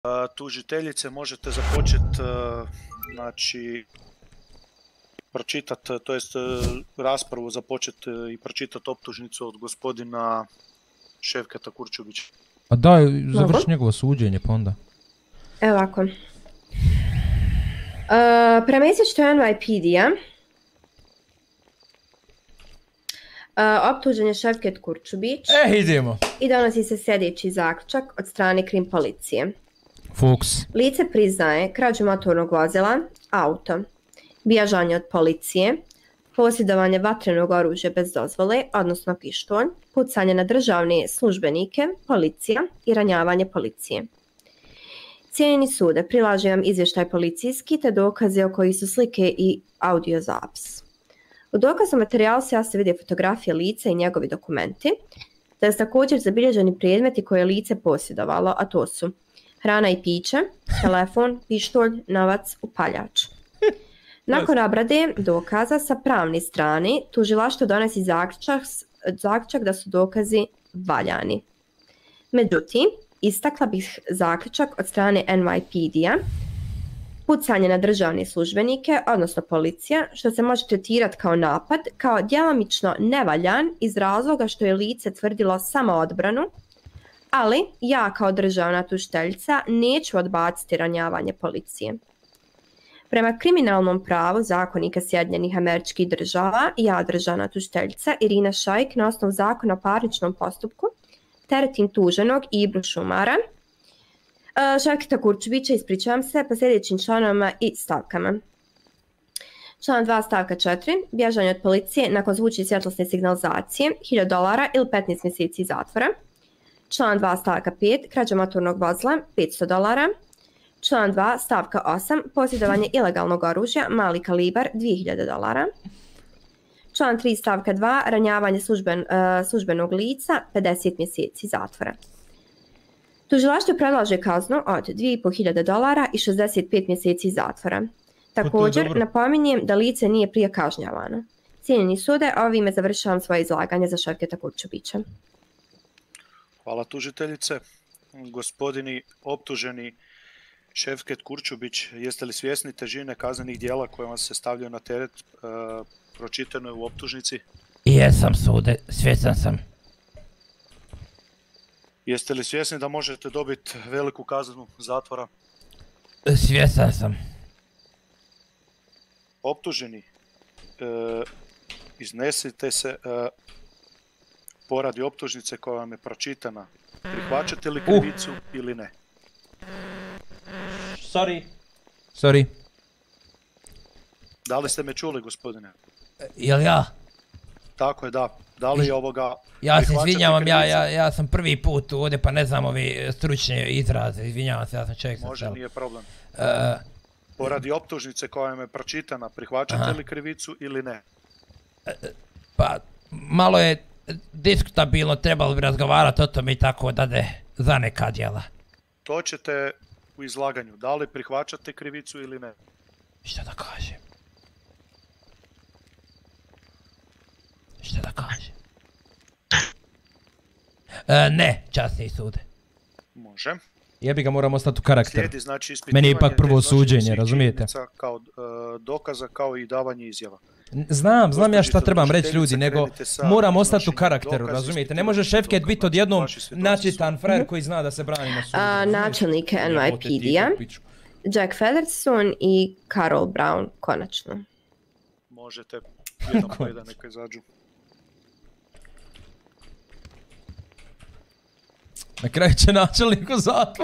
Tužiteljice možete započeti, znači, pročitati, to jest raspravu započeti i pročitati optužnicu od gospodina Ševketa Kurčubića. A daj, završi njegovo suđenje pa onda. Evo ovako. Prema izvještaju NYPD-a, optužen je Ševket Kurčubić. Idemo. I donosi se sljedeći zaključak od strane krim policije. Fokus. Lice priznaje krađu motornog vozila, auto, bježanje od policije, posjedovanje vatrenog oružja bez dozvole, odnosno pištolj, pucanje na državne službenike, policija i ranjavanje policije. Cijenjeni sude, prilažem vam izvještaj policijski te dokaze o koji su slike i audio zapis. U dokaznom materijalu se jasno vide fotografije lica i njegovi dokumenti, te su također zabilježeni predmeti koje je lice posjedovalo, a to su hrana i piće, telefon, pištolj, novac, upaljač. Nakon obrade dokaza sa pravne strane, tužilaštvo donosi zaključak da su dokazi valjani. Međutim, istakla bih zaključak od strane NYPD-a, pucanje na državne službenike, odnosno policija, što se može tretirati kao napad, kao djelomično nevaljan iz razloga što je lice tvrdilo samoodbranu, ali ja kao državna tužiteljica neću odbaciti ranjavanje policije. Prema kriminalnom pravu zakonika Sjedinjenih Američkih Država, ja državna tužiteljica Irina Šajk na osnovu zakona o parničnom postupku teretim tuženog Ibru Šumara, Ševketa Kurčubića, ispričavam se, po sljedećim članovima i stavkama. Član 2 stavka 4. Bježanje od policije nakon zvučne svjetlosne signalizacije, $1000 ili 15 mjeseci zatvora. Član 2 stavka 5. Krađa motornog vozila, $500. Član 2 stavka 8. Posjedovanje ilegalnog oružja, mali kalibar, $2000. Član 3 stavka 2. Ranjavanje službenog lica, 50 mjeseci zatvora. Tužilaštvo predlaže kaznu od $2500 i 65 mjeseci zatvora. Također, napominjem da lice nije prije kažnjavano. Cijenjeni sude, ovime završavam svoje izlaganje za Ševketa Kurčubića. Hvala tužiteljice. Gospodini optuženi Ševket Kurčubić, jeste li svjesni težine kaznenih djela koje vam se stavljaju na teret pročitano u optužnici? Jesam sude, svjestan sam. Jeste li svjesni da možete dobiti veliku kaznu zatvora? Svjestan sam. Optuženi, iznesite se poradi optužnice koja vam je pročitana. Prihvaćate li krivicu ili ne? Sorry. Da li ste me čuli, gospodine? Jel ja? Tako je, da. Da li je ovoga... Ja se izvinjavam, ja sam prvi put ovdje pa ne znam ovi stručne izraze, izvinjavam se, ja sam čovjek sa Može, sela. nije problem. Poradi optužnice koja vam je pročitana, prihvaćate li krivicu ili ne? Pa, malo je diskutabilno, trebalo bi razgovarati o tome i tako da za neka djela. To ćete u izlaganju. Da li prihvaćate krivicu ili ne? Šta da kažem? Ne, časni sude. Može. Jebi ga, moram ostati u karakteru. Slijedi, znači, meni je ipak prvo suđenje, razumijete? Kao dokaza, kao i davanje izjava. Znam ja šta trebam reći ljudi, nego moram ostati u karakteru, razumijete? Ne može Ševket biti odjednom načitan frajer koji zna da se brani na sudu. Načelnik NYPD-a, Jack Featherstone i Carol Brown, konačno. Možete, jedan po jedan neka izađu. Na kraju će načelnik u zatvor.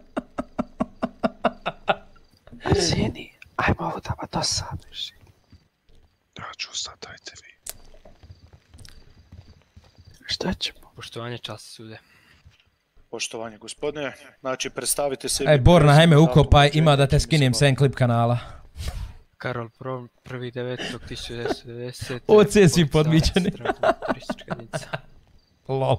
Sini, ajmo ovo da ma dosadniš. Ja ću ostati, dajte vi. Šta ćemo? Poštovanje časti sude. Poštovanje gospodine, znači predstavite se... Borna, hajme ukopaj, ima da te skinem s klip kanala. Karol Prom, 1.9.1990. Oce si podmičeni. Turistička jedinica. Lol.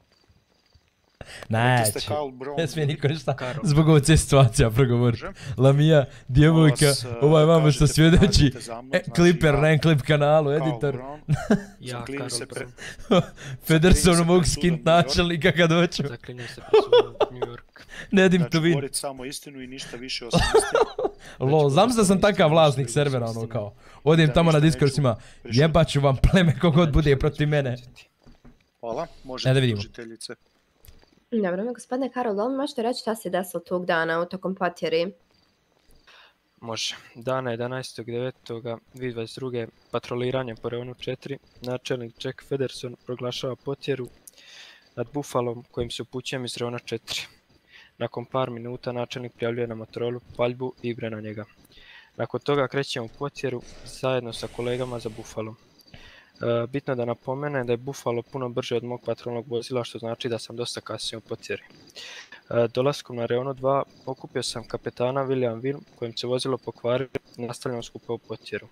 Znači, ne smije niko ništa zbog ove situacija progovoriti. Lamija, djevojka, ovaj vama što svjedoči, kliper na klip kanalu, editor. Ja, Karol Prom. Federsonu mogu skint načelnika kad hoću. Zaklinjem se po sudu New York. Nedim Znači, to vid. govorit samo istinu i ništa više osim istinu. Lo, znam da sam takav vlasnik servera, ono kao. Odem tamo na Discord svima, jebat ću vam pleme kogod bude protiv mene. Hvala, možete tužiteljice. Dobro, gospodine Karol, da li možete reći šta se desilo tog dana tokom potjeri? Može. Dana 11.9.2022. patroliranje po Reonu 4, načelnik Jack Federson proglašava potjeru nad bufalom kojim se upućujem iz Reona 4. Nakon par minuta načelnik prijavljuje na Motorolu paljbu i ibre na njega. Nakon toga krećemo u potjeru zajedno sa kolegama za bufalom. Bitno da napomenem da je bufalo puno brže od mog patrolnog vozila, što znači da sam dosta kasnije u potjeri. Dolaskom na Reonu 2 okupio sam kapetana William Will kojim se vozilo pokvarilo i nastavljamo skupa u potjeru.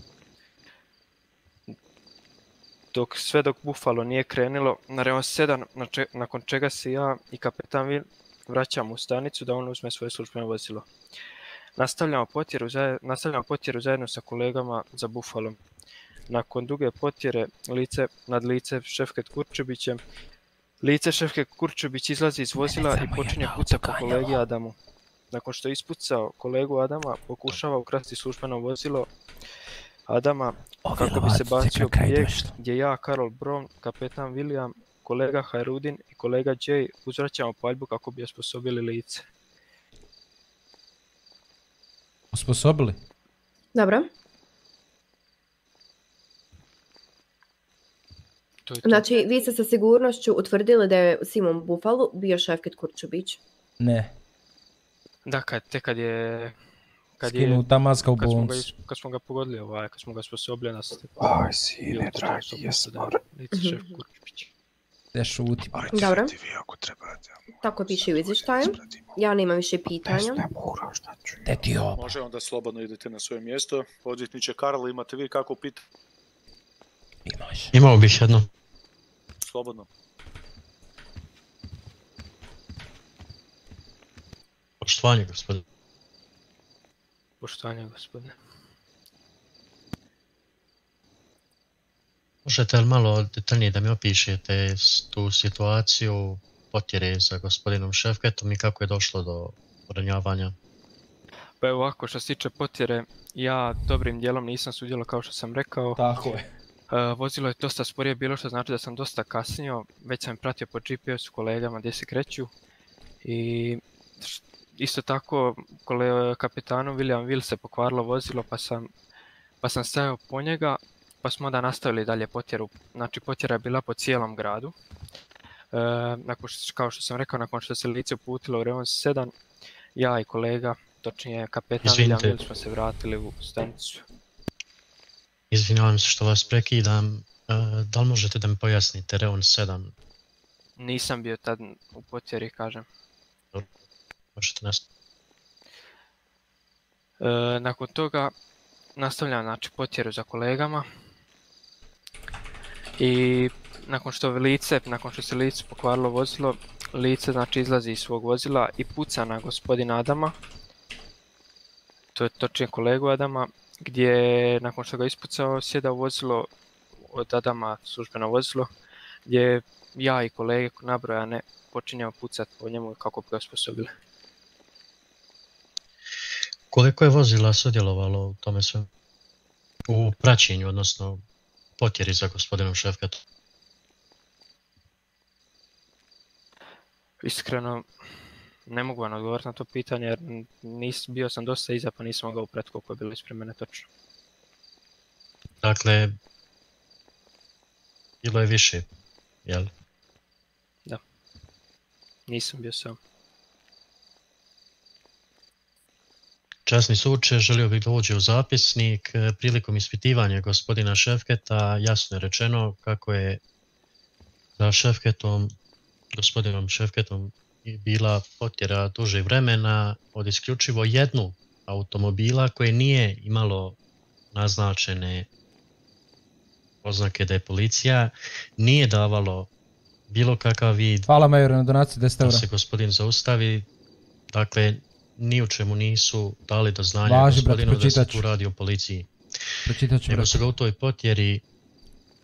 Sve dok bufalo nije krenilo na Reon 7, nakon čega se ja i kapetan Will vraćamo u stanicu da on uzme svoje službeno vozilo. Nastavljamo potjeru zajedno sa kolegama za bufalom. Nakon duge potjere nad lice Šefket Kurčebićem, Šefket Kurčebić izlazi iz vozila i počinje pucati po kolegi Adamu. Nakon što je ispucao kolegu Adama, pokušava ukrasti službeno vozilo Adama kako bi se bacio u bijeg, gdje ja, Karol Brown, kapetan William, kolega Hajrudin i kolega Jay uzvraćamo paljbu kako bi osposobili lice. Osposobili? Dobro. Znači, vi ste sa sigurnošću utvrdili da je u Simon Bufalu bio Šefket Kurčebić? Ne. Da, kad je... Skinuta maska u bolnicu. Kad smo ga pogodili, kad smo ga osposobili nas... Aj, sine, dragi, jesmo. Šef Kurčebić. Ne šuti. Dobro. Tako piše u izvještaju. Ja nemam više pitanja. Može, onda slobodno idete na svoje mjesto. Odvjetniče Karl, imate vi kako pitanje? Imao bih jedno. Slobodno. Poštovanje, gospodine. Poštovanje, gospodine. Možete li malo detaljnije da mi opišete tu situaciju potjere sa gospodinom Šefketom i kako je došlo do ranjavanja? Pa evo ovako, što se tiče potjere, ja dobrim dijelom nisam sudjelovao kao što sam rekao. Tako je. Vozilo je dosta sporije bilo, što znači da sam dosta kasnio, već sam pratio po GPS-u kolegama gdje se kreću. I isto tako kapetanu William Will se pokvarilo vozilo pa sam stajao po njega, pa smo onda nastavili dalje potjeru. Znači potjera je bila po cijelom gradu. Kao što sam rekao, nakon što se lice uputilo u Reon 7, ja i kolega, točnije kapetan William Will, smo se vratili u stanicu. Izvinjavam se što vas prekidam, da li možete da mi pojasnite Reon 7? Nisam bio tad u potjeri, kažem. Možete nastaviti. Nakon toga nastavljam znači potjeru za kolegama i nakon što se lice pokvarilo vozilo, lice znači izlazi iz svog vozila i puca na gospodina Adama, to je točnije kolegu Adama, gdje nakon što ga ispucao sjeda u vozilo od Adama, službeno vozilo, gdje ja i kolege nabrojane počinjamo pucati po njemu kako bi ga osposobili. Koliko je vozila sudjelovalo u tome sve? U praćenju, odnosno potjeri za gospodinom Šefketom? Iskreno, ne mogu vam odgovoriti na to pitanje jer bio sam dosta iza pa nisam mogao upret koliko je bilo ispred mene točno. Dakle, bilo je više, jel? Da. Nisam bio sam. Časni suče, želio bih da uđe u zapisnik. Prilikom ispitivanja gospodina Šefketa jasno je rečeno kako je za gospodinom Šefketom bila potjera duže vremena od isključivo jednu automobila koje nije imalo naznačene oznake da je policija, nije davalo bilo kakav vid. Hvala majore na donaciju 10 € Da se gospodin zaustavi, dakle ni u čemu nisu dali do znanja gospodinu da se tu radi o policiji. Nego su ga u toj potjeri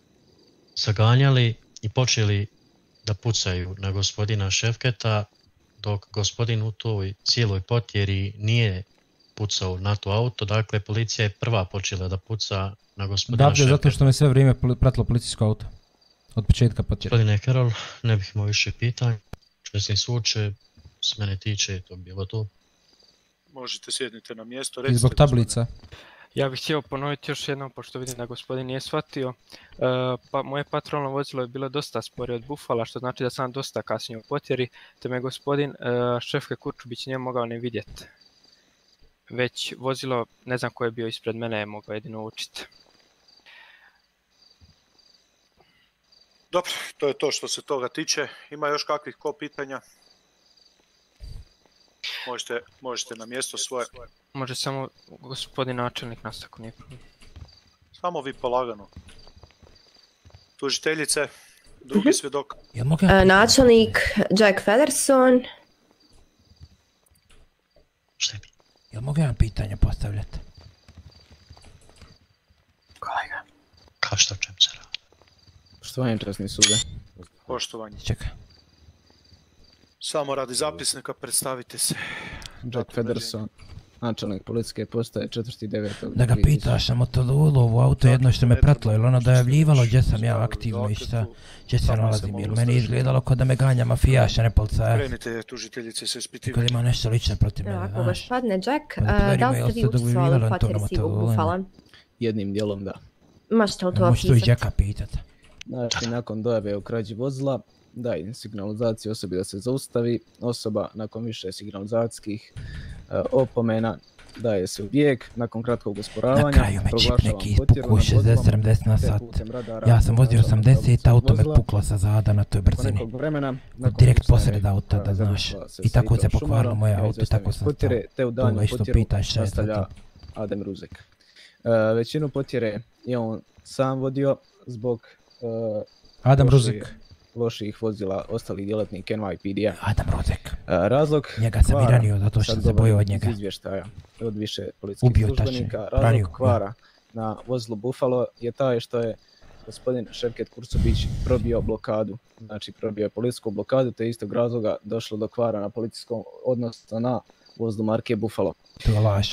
zaganjali i počeli da pucaju na gospodina Šefketa dok gospodin u toj cijeloj potjeri nije pucao na to auto, dakle policija je prva počela da puca na gospodina Šefketa. Zato što me sve vrijeme pratilo policijsko auto. Od početka potjera. Gospodine Karol, ne bih imao više pitanja. Česni suče, s mene tiče, to bi bilo to. Možete sjednite na mjesto. I zbog tablica. Ja bih htio ponoviti još jednom, pošto vidim da gospodin nije shvatio. Pa moje patrolno vozilo je bilo dosta sporije od Buffala, što znači da sam dosta kasnije u potjeri, te me gospodin Šefke Kurčubić nije mogao ni vidjeti. Već vozilo, ne znam ko je bio ispred mene, je mogao jedino učiti. Dobro, to je to što se toga tiče. Ima još kakvih pitanja? Možete na mjesto svoje. Može samo gospodin načelnik nas ako nije problem. Samo vi polagano. Tužiteljice, drugi svjedok. Načelnik Jack Federson. Jel mogu jedan pitanje postavljati? Kolega. Kao što čem se radi? Poštovanje časni sude. Poštovanje. Čekaj. Samo radi zapisnika predstavite se. Jack Federson, načelnik policijske postaje 4.9. Da ga pitaš na Motorola auto jedno što me pratilo, ili ono dojavljivalo gdje sam ja aktivno i šta, gdje se nalazim, jer meni je izgledalo kod da me ganja mafijaša, ne policajac. Krenite tužiteljice se ispitivati. Kod ima nešto lično protiv mene, znaš. Gospodine Jack, da li ste vi učestvovali u potjeri Sivog Buffala? Jednim dijelom da. Možete li to opisati? Možete tu i Jacka pitati. Znači, nakon dojave o krađi vozila, daje signalizaciju osobi da se zaustavi, osoba nakon više signalizacijskih opomena daje se u bijeg, nakon kratkog usporavanja. Na kraju me čip neki ispukao 60-70 na sat. Ja sam vozio 80, auto me puklo sa zada na toj brzini. Direkt posred auta, da znaš. I tako se pokvarilo moje auto, tako sam stao. Toga isto pitaš šta je to. Adem Ruzek. Većinu potjere je on sam vodio zbog Adam Ruzek. Loših vozila ostalih djelatnika NYPD-a. Adam Ruzek. Razlog njega sam i ranio zato što se bojio od njega. Izvještaja od više policijskih službenika. Razlog kvara na vozilu Buffalo je taj što je gospodin Šefket Kurčubić probio blokadu. Znači probio je policijsku blokadu, te istog razloga došlo do kvara na policijskom, odnosno na vozilu marke Buffalo. To je laž.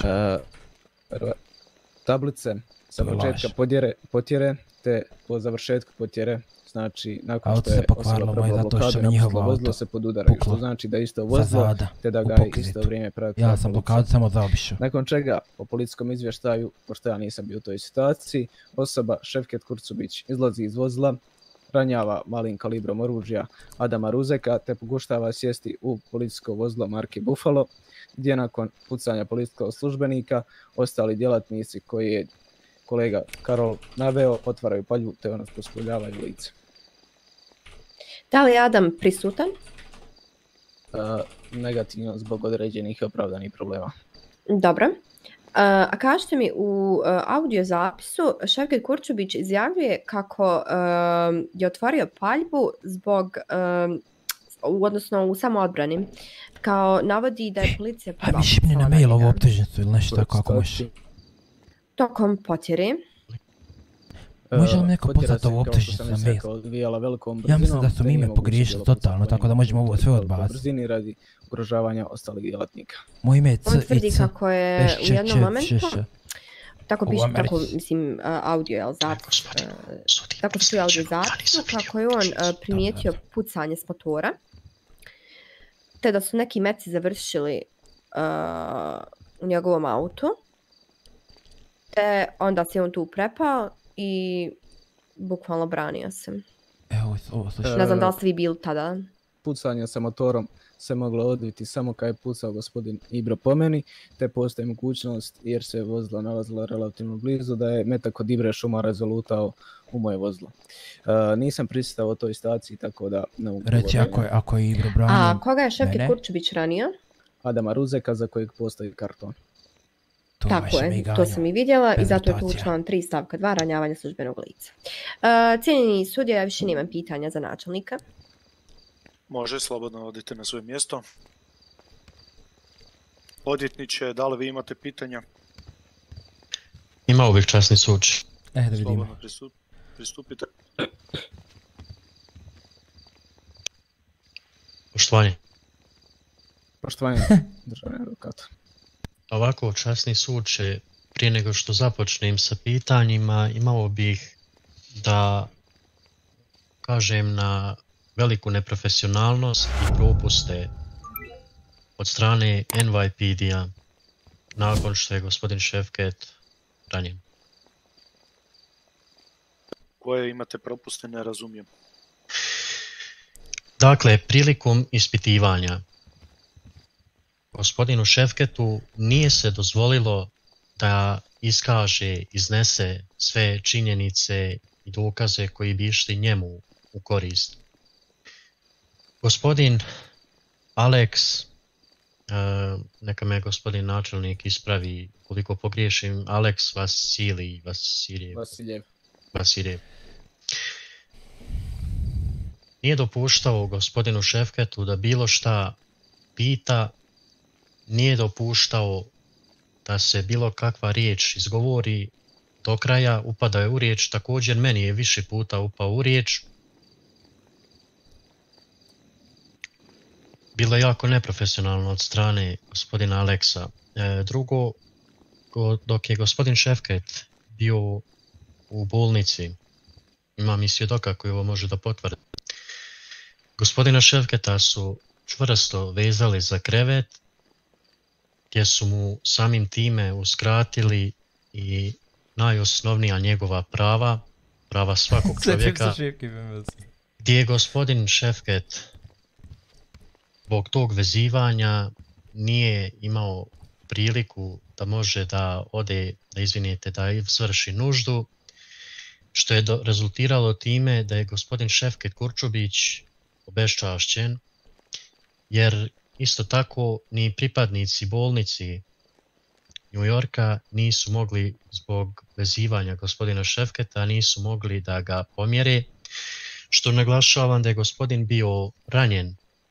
Tablice sa početka potjere te po završetku potjere. Znači, nakon što je osoba probala blokadu, napuštilo vozilo se podudaraju, što znači da isto vozilo, te da ga je isto vrijeme pratila. Ja sam blokadu samo zaobišao. Nakon čega, po policijskom izvještaju, pošto ja nisam bio u toj situaciji, osoba Šefket Kurčubić izlazi iz vozila, ranjava malim kalibrom oružja Adama Ruzeka, te pokušava sjesti u policijsko vozilo marke Buffalo, gdje nakon pucanja policijskog službenika, ostali djelatnici koji je kolega Karol naveo, otvaraju palju te ono pospoljavaju lice. Da li je Adam prisutan? Negativno zbog određenih opravdanih problema. Dobro. A kažete mi, u audio zapisu Šefket Kurčubić izjavljuje kako je otvorio paljbu zbog, odnosno u samoodbrani. Kao navodi da je policija... mi šipni na mail ovu optužnicu ili nešto tako ako možeš. Tokom potjere. Može li neko poslati ovu optužnicu na mail? Ja mislim da su mi ime pogriješili totalno, tako da možemo ovo sve odbaciti. Brzini radi ugrožavanja ostalih djelatnika. Moje ime je C. On tvrdi kako je u jednom momentu, tako piše, tako mislim audio, zapis, tako što je audio zapis, kako je on primijetio pucanje s motora, te da su neki meci završili u njegovom autu, te onda se on tu prepao i bukvalno branio se. Evo, ovo slušaj. Ne znam da li ste vi bili tada. Pucanje sa motorom se moglo odviti samo kad je pucao gospodin Ibro po meni, te postoji mogućnost, jer se vozilo nalazilo relativno blizu, da je metak od Ibre šumara zalutao u moje vozilo. Nisam pristao o toj staciji, tako da ne mogu govoriti. Reći ako je Ibro branio... A koga je Šefket Kurčubić ranio? Adama Ruzeka, za kojeg postoji karton. Tako je, to sam i vidjela i zato je tu član 3 stavka 2 ranjavanja službenog lica. Cijenjeni sudija, ja više nemam pitanja za načelnika. Može, slobodno odite na svoje mjesto. Odvjetniče, da li vi imate pitanja? Ima uvijek časni suč. Da vidimo. Slobodno pristupite. Poštovanje. Poštovanje državni advokat. Ovako, časni sud će, prije nego što započnem sa pitanjima, imao bih da kažem na veliku neprofesionalnost i propuste od strane NYPD-a nakon što je gospodin Šefket ranjen. Koje imate propuste, ne razumijem. Dakle, prilikom ispitivanja gospodinu Šefketu nije se dozvolilo da iskaže, iznese sve činjenice i dokaze koji bi išli njemu u korist. Gospodin Alex, neka me gospodin načelnik ispravi koliko pogriješim, Alex Vasiljev. Nije dopuštao gospodinu Šefketu da bilo šta pita, nije dopuštao da se bilo kakva riječ izgovori do kraja, upadao je u riječ, također meni je više puta upao u riječ. Bilo je jako neprofesionalno od strane gospodina Aleksa. Drugo, dok je gospodin Šefket bio u bolnici, imam i svjedoka koji ovo može da potvrdi. Gospodina Šefketa su čvrsto vezali za krevet, gdje su mu samim time uskratili i najosnovnija njegova prava svakog čovjeka, gdje je gospodin Šefket zbog tog vezivanja nije imao priliku da može da ode, da izvinite, da izvrši nuždu, što je rezultiralo time da je gospodin Šefket Kurčubić obeščašćen, jer isto tako ni pripadnici bolnici New Yorka nisu mogli zbog vezivanja gospodina Šefketa, nisu mogli da ga pomjere, što naglašavam da je gospodin bio ranjen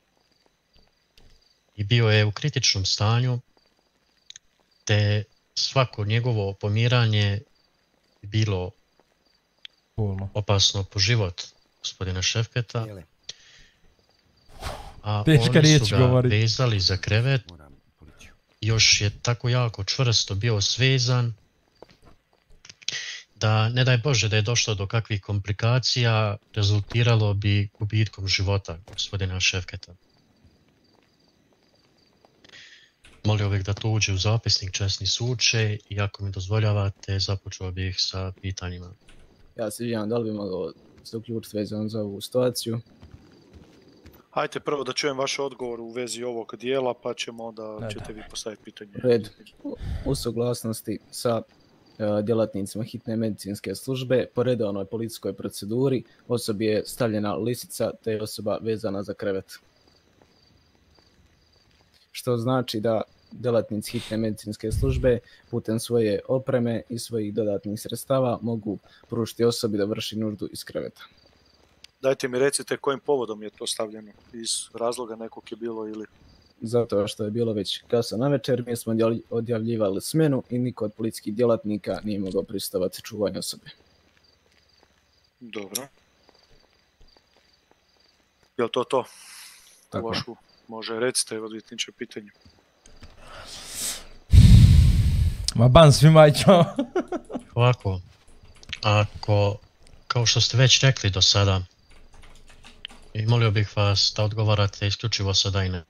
i bio je u kritičnom stanju, te svako njegovo pomjeranje je bilo opasno po život gospodina Šefketa. A oni su ga vezali za krevet, još je tako jako čvrsto bio svezan da, ne daj Bože, da je došlo do kakvih komplikacija, rezultiralo bi gubitkom života gospodina Šefketa. Molio bih da to uđe u zapisnik, časni suče, i ako mi dozvoljavate, započeo bih sa pitanjima. Ja se izvinjam, da li bi mogao se uključiti vezano za ovu situaciju? Hajde prvo da čujem vaš odgovor u vezi ovog dijela, pa ćemo onda ćete vi postaviti pitanje. Red, u suglasnosti sa djelatnicima hitne medicinske službe, po redovnoj policijskoj proceduri, osobi je stavljena lisica te je osoba vezana za krevet. Što znači da djelatnici hitne medicinske službe putem svoje opreme i svojih dodatnih sredstava mogu pružiti osobi da vrši nuždu iz kreveta. Dajte mi recite kojim povodom je to stavljeno, iz razloga nekog je bilo ili... Zato što je bilo već kasno navečer, mi smo odjavljivali smjenu i niko od policijskih djelatnika nije mogao prisustvovati čuvanju osobe. Dobro. Je li to? Tako. Vašu, može, recite odvjetniče pitanje. Ma ban svima ću. Ovako, ako, kao što ste već rekli do sada, i molio bih vas da odgovarate isključivo sa da i ne.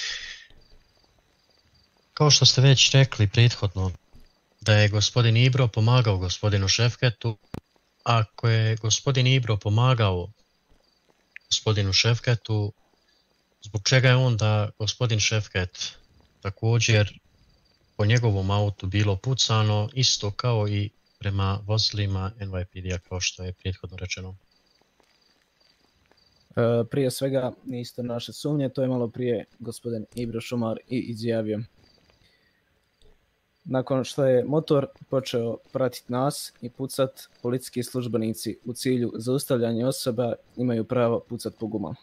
Kao što ste već rekli prethodno, da je gospodin Ibro pomagao gospodinu Šefketu, ako je gospodin Ibro pomagao gospodinu Šefketu, zbog čega je onda gospodin Šefket također po njegovom autu bilo pucano, isto kao i prema vozilima NYPD-a, kao što je prethodno rečeno? Prije svega, isto naše sumnje, to je malo prije gospodin Ibro Šumar i izjavio. Nakon što je motor počeo pratiti nas i pucat, policijski službenici u cilju zaustavljanja osoba imaju pravo pucat po gumama.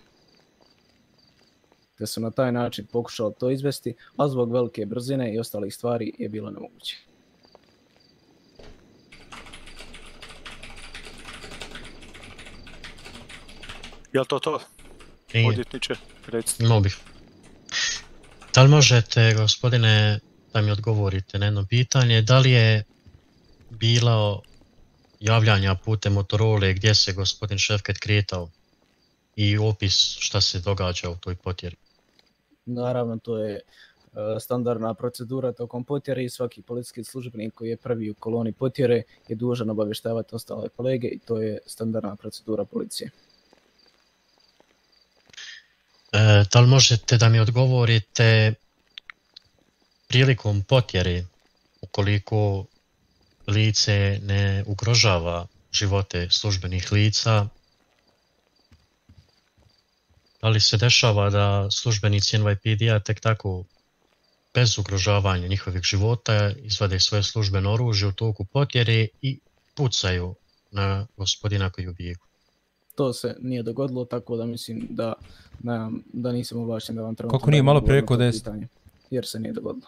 Te su na taj način pokušali to izvesti, a zbog velike brzine i ostalih stvari je bilo nemoguće. Je li to? Odvjetniče, recite. Imao bih. Da li možete, gospodine, da mi odgovorite na jedno pitanje, da li je bilo javljanja putem Motorole gdje se gospodin Šefket kretao i opis šta se događa u toj potjeri? Naravno, to je standardna procedura tokom potjere i svaki policijski službenik koji je prvi u koloni potjere je dužan obavještavati ostale kolege i to je standardna procedura policije. Da li možete da mi odgovorite prilikom potjere, ukoliko lice ne ugrožava živote službenih lica, da li se dešava da službenici NYPD-a tek tako bez ugrožavanja njihovih života izvade svoje službeno oružje u toku potjere i pucaju na gospodina koji je u bijegu? To se nije dogodilo, tako da mislim da nisam ovlašten da vam trenutno... Kako nije malo prije rekao 10? Jer se nije dogodilo.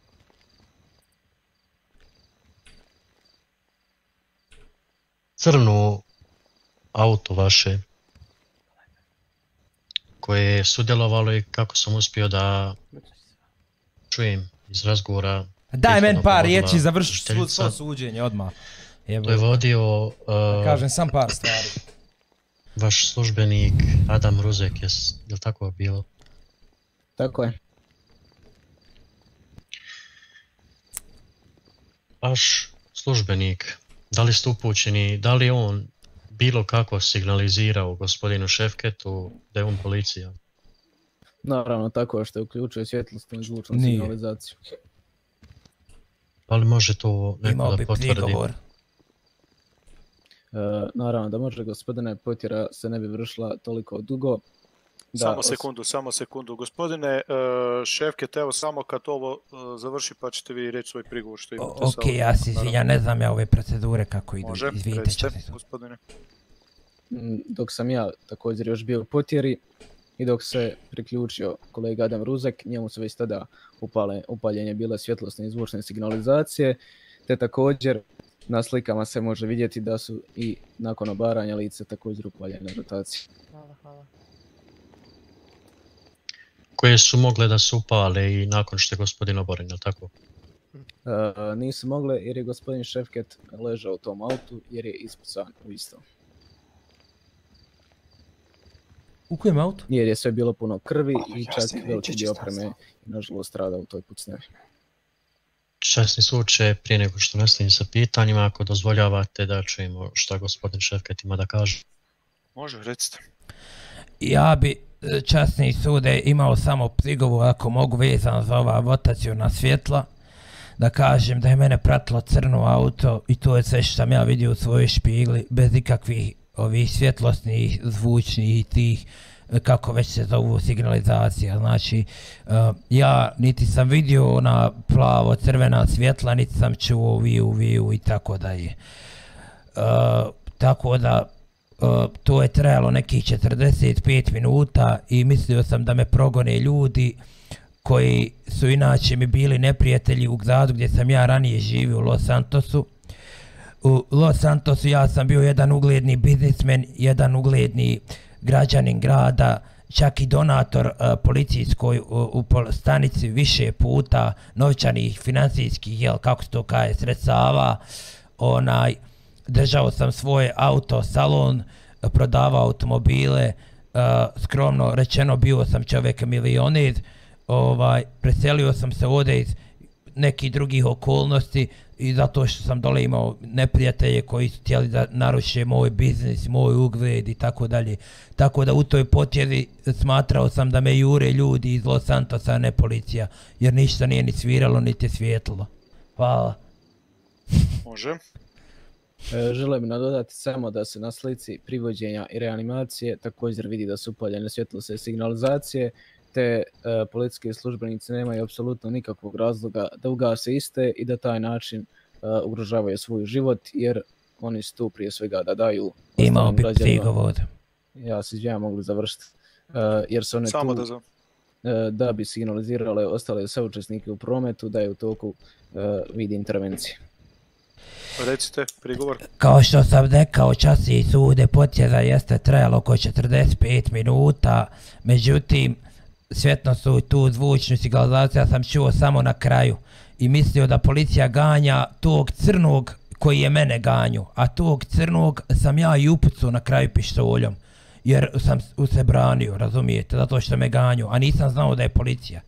Crno auto vaše koje je sudjelovalo i kako sam uspio da čujem iz razgovora... Daj meni par riječi, završi svo suđenje odmah. To je vodio... kažem sam par stvari. Vaš službenik Adam Ruzek, je li tako bilo? Tako je. Vaš službenik, da li ste upućeni, da li on bilo kako signalizirao gospodinu Šefketu da je on policija? Naravno, tako što je uključio svjetlosnu i zvučnu signalizaciju. Da li može to neko imao da potvrdi? Prigovor. Naravno da može, gospodine, potjera se ne bi vršila toliko dugo. Samo sekundu. Gospodine Šefket, evo samo kad ovo završi pa ćete vi reći svoj prigovor što imate. Ok, ja ne znam ove procedure kako idu. Može, recite, gospodine. Dok sam ja također još bio u potjeri i dok se priključio kolega Adam Ruzek, njemu su već tada upaljenje bile svjetlosne i zvučne signalizacije, te također na slikama se može vidjeti da su i nakon obaranja lice također upaljene rotacije. Hvala. Koje su mogle da se upale i nakon što je gospodin oboren, je tako? Nisu mogle jer je gospodin Šefket ležao u tom autu jer je ispucan u istom. U kojem autu? Jer je sve bilo puno krvi i čak veliki dio opreme nažalost stradao u toj pucnjavi. Časni suče, prije nego što nastavim sa pitanjima, ako dozvoljavate da čujemo šta gospodin Šefket ima da kaže. Može, recite. Ja bi, časni sude, imao samo prigovor, ako mogu, vezan za ova rotacijona svjetla, da kažem da je mene pratilo crno auto i to je sve što sam ja vidio u svojoj špigli, bez ikakvih ovih svjetlosnih, zvučnih i tih, kako već se zovu, signalizacija. Znači, ja niti sam vidio ona plavo-crvena svjetla, niti sam čuo viju i tako dalje. Tako da, to je trajalo nekih 45 minuta i mislio sam da me progone ljudi koji su inače mi bili neprijatelji u gradu gdje sam ja ranije živio, u Los Santosu. U Los Santosu ja sam bio jedan ugledni biznismen, jedan ugledni građanin grada, čak i donator policijskoj u stanici više puta, novčanih, financijskih, kako se to kaže, sredstava. Držao sam svoj auto, salon, prodavao automobile, skromno rečeno bio sam čovjek milioner, preselio sam se ovdje iz nekih drugih okolnosti i zato što sam dole imao neprijatelje koji su htjeli da naruše moj biznis, moj ugled i tako dalje. Tako da u toj potjeri smatrao sam da me jure ljudi iz Los Santosa, a ne policija, jer ništa nije ni sviralo, niti svijetlilo. Hvala. Može. Želim nadodati samo da se na slici privođenja i reanimacije također vidi da su upaljene svjetlosne signalizacije, te policijski službenici nemaju apsolutno nikakvog razloga da ugase iste i da taj način ugrožavaju svoj život, jer oni su tu prije svega da daju... Imao bi prigovor. Ja se izvijem, mogli završiti. Jer su one tu da bi signalizirale ostale saučesnike u prometu da je u toku vid intervencije. Recite, prigovor. Kao što sam rekao, časni sude, potjera jeste trajalo oko 45 minuta, međutim, svjetno su tu zvučnu signalizaciju, ja sam čuo samo na kraju i mislio da policija ganja tog crnog koji je mene ganju, a tog crnog sam ja i upucao na kraju pištoljom, jer sam se branio, razumijete, zato što me ganju, a nisam znao da je policija.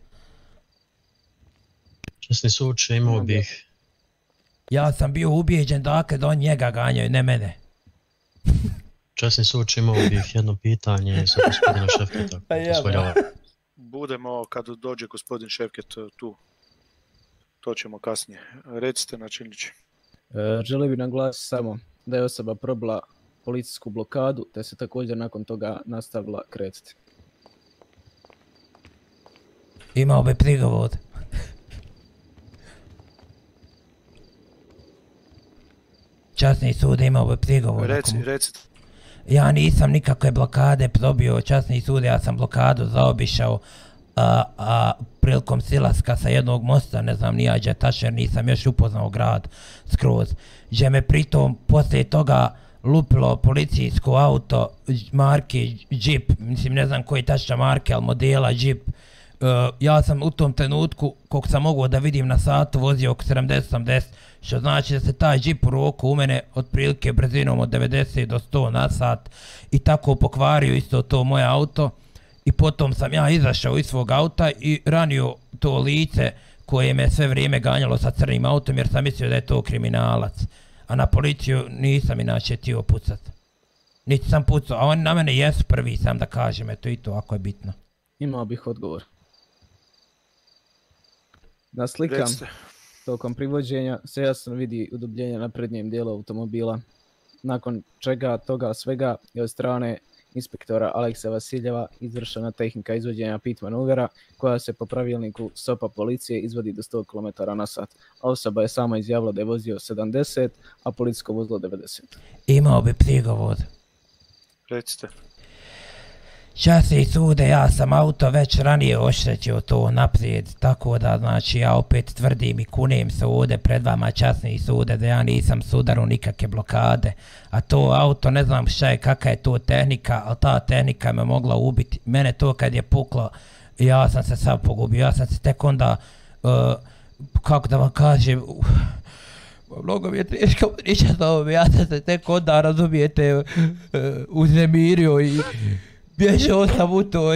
Časni suče, imao bih... Ja sam bio ubijeđen dakle da on njega ganjaju, ne mene. Časni suče, imao bih jedno pitanje za gospodina Šefketa. Budemo kad dođe gospodin Šefket tu. To ćemo kasnije. Recite, načelniče. Želio bih naglasiti samo da je osoba probila policijsku blokadu, te se također nakon toga nastavila kretati. Imao bi prigovor. Časni sud imao bi prigovor. Recite. Ja nisam nikakve blokade probio, časni sud, ja sam blokadu zaobišao, a prilikom silaska sa jednog mosta, ne znam nija gdje tačer, nisam još upoznao grad skroz, gdje me pritom poslije toga lupilo policijsko auto marke Jeep, mislim ne znam koji tačna marke, ali modela Jeep. Ja sam u tom trenutku, koliko sam mogao da vidim na satu, vozio oko 70-80, što znači da se taj Jeep u roku u mene otprilike brzinom od 90 do 100 na sat i tako pokvario isto to moje auto. I potom sam ja izašao iz svog auta i ranio to lice koje me sve vrijeme ganjalo sa crnim autom jer sam mislio da je to kriminalac. A na policiju nisam inače htio pucat. Niti sam pucao, a oni na mene jesu prvi, sam da kažem, eto i to ako je bitno. Imao bih odgovor. Na slikam tokom privođenja se jasno vidi udubljenje na prednjem dijelu automobila, nakon čega toga svega je od strane inspektora Aleksa Vasiljeva izvršena tehnika izvođenja pit manuvera koja se po pravilniku SOP-a policije izvodi do 100 km/h, a osoba je sama izjavila da je vozio 70, a policijsko vozilo 90. Imao bi prigovor. Recite. Časni sude, ja sam auto već ranije oštećio to naprijed, tako da znači ja opet tvrdim i kunem se ovdje pred vama časni sude da ja nisam sudaru nikakve blokade, a to auto ne znam šta je, kakva je to tehnika, ali ta tehnika me mogla ubiti, mene to kad je puklo, ja sam se sad pogubio, ja sam se tek onda, kako da vam kažem, mnogo mi je teško pričati o ovome, ja sam se tek onda, razumijete, uznemirio i bježao sam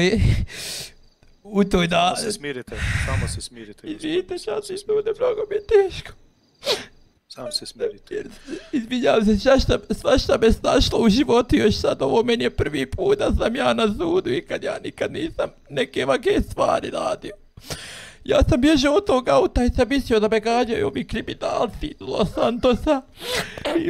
u toj da... Samo se smirite. Izvinite, časni sude, mnogo mi je teško. Samo se smirite. Izvinjam se, svašta me snašlo u životu, još sad ovo meni je prvi put da sam ja na sudu i kad ja nikad nisam neke ovakve stvari radio. Ja sam bježao od tog auta i sam mislio da me gađaju ovi kriminalci iz Los Santosa i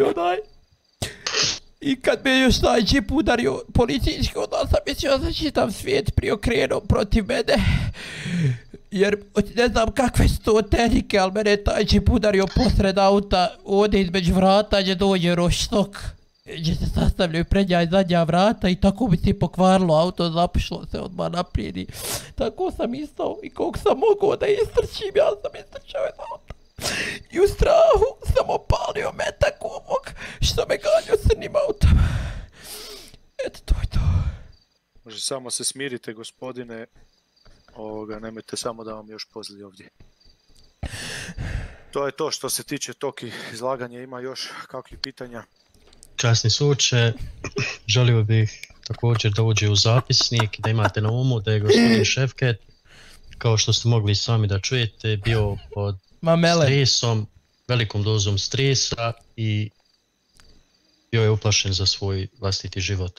I kad me još taj džip udario policijski, onda sam mislio da čitav svijet priokrenuo protiv mene. Jer ne znam kakve su to tehnike, ali mene je taj džip udario posred auta, ovdje između vrata gdje dođe roštok, gdje se sastavljaju prednja i zadnja vrata i tako bi se pokvarilo auto, zapušilo se odmah naprijed i tako sam istao i koliko sam mogao da istrčim, ja sam istrčao iz auta. I u strahu sam opalio metak ovog što me ganjao crnim autom. Eto, to je to. Može, samo se smirite, gospodine. Nemojte samo da vam još pozli ovdje. To je to što se tiče tog izlaganja. Ima još kakvih pitanja? Časni suče, želio bih također da uđe u zapisnik, da imate na umu da je gospodin Šefket, kao što ste mogli sami da čujete, bio pod stresom, velikom dozom stresa i bio je uplašen za svoj vlastiti život.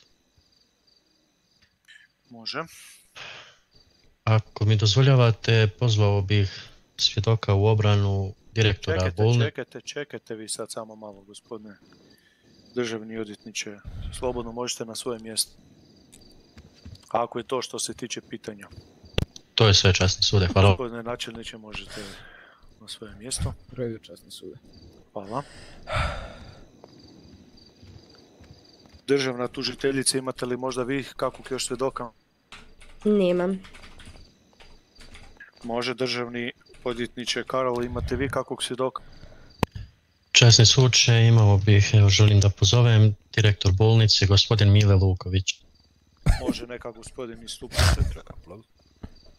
Može. Ako mi dozvoljavate, pozvao bih svjedoka u obranu direktora bolnice. Čekajte vi sad samo malo, gospodine državni odvjetniče. Slobodno možete na svoje mjesto. Ako je to što se tiče pitanja. To je sve, časni sude, hvala. Gospodine načelniče, možete na svoje mjesto. Redu, časni sude. Hvala. Državna tužiteljica, imate li možda vi kakvog još svjedoka? Nemam. Može, državni odvjetniče Karol, imate vi kakvog svjedoka? Časni suče, imao bih, želim da pozovem direktor bolnice, gospodin Mile Luković. Može, neka gospodin istupiti.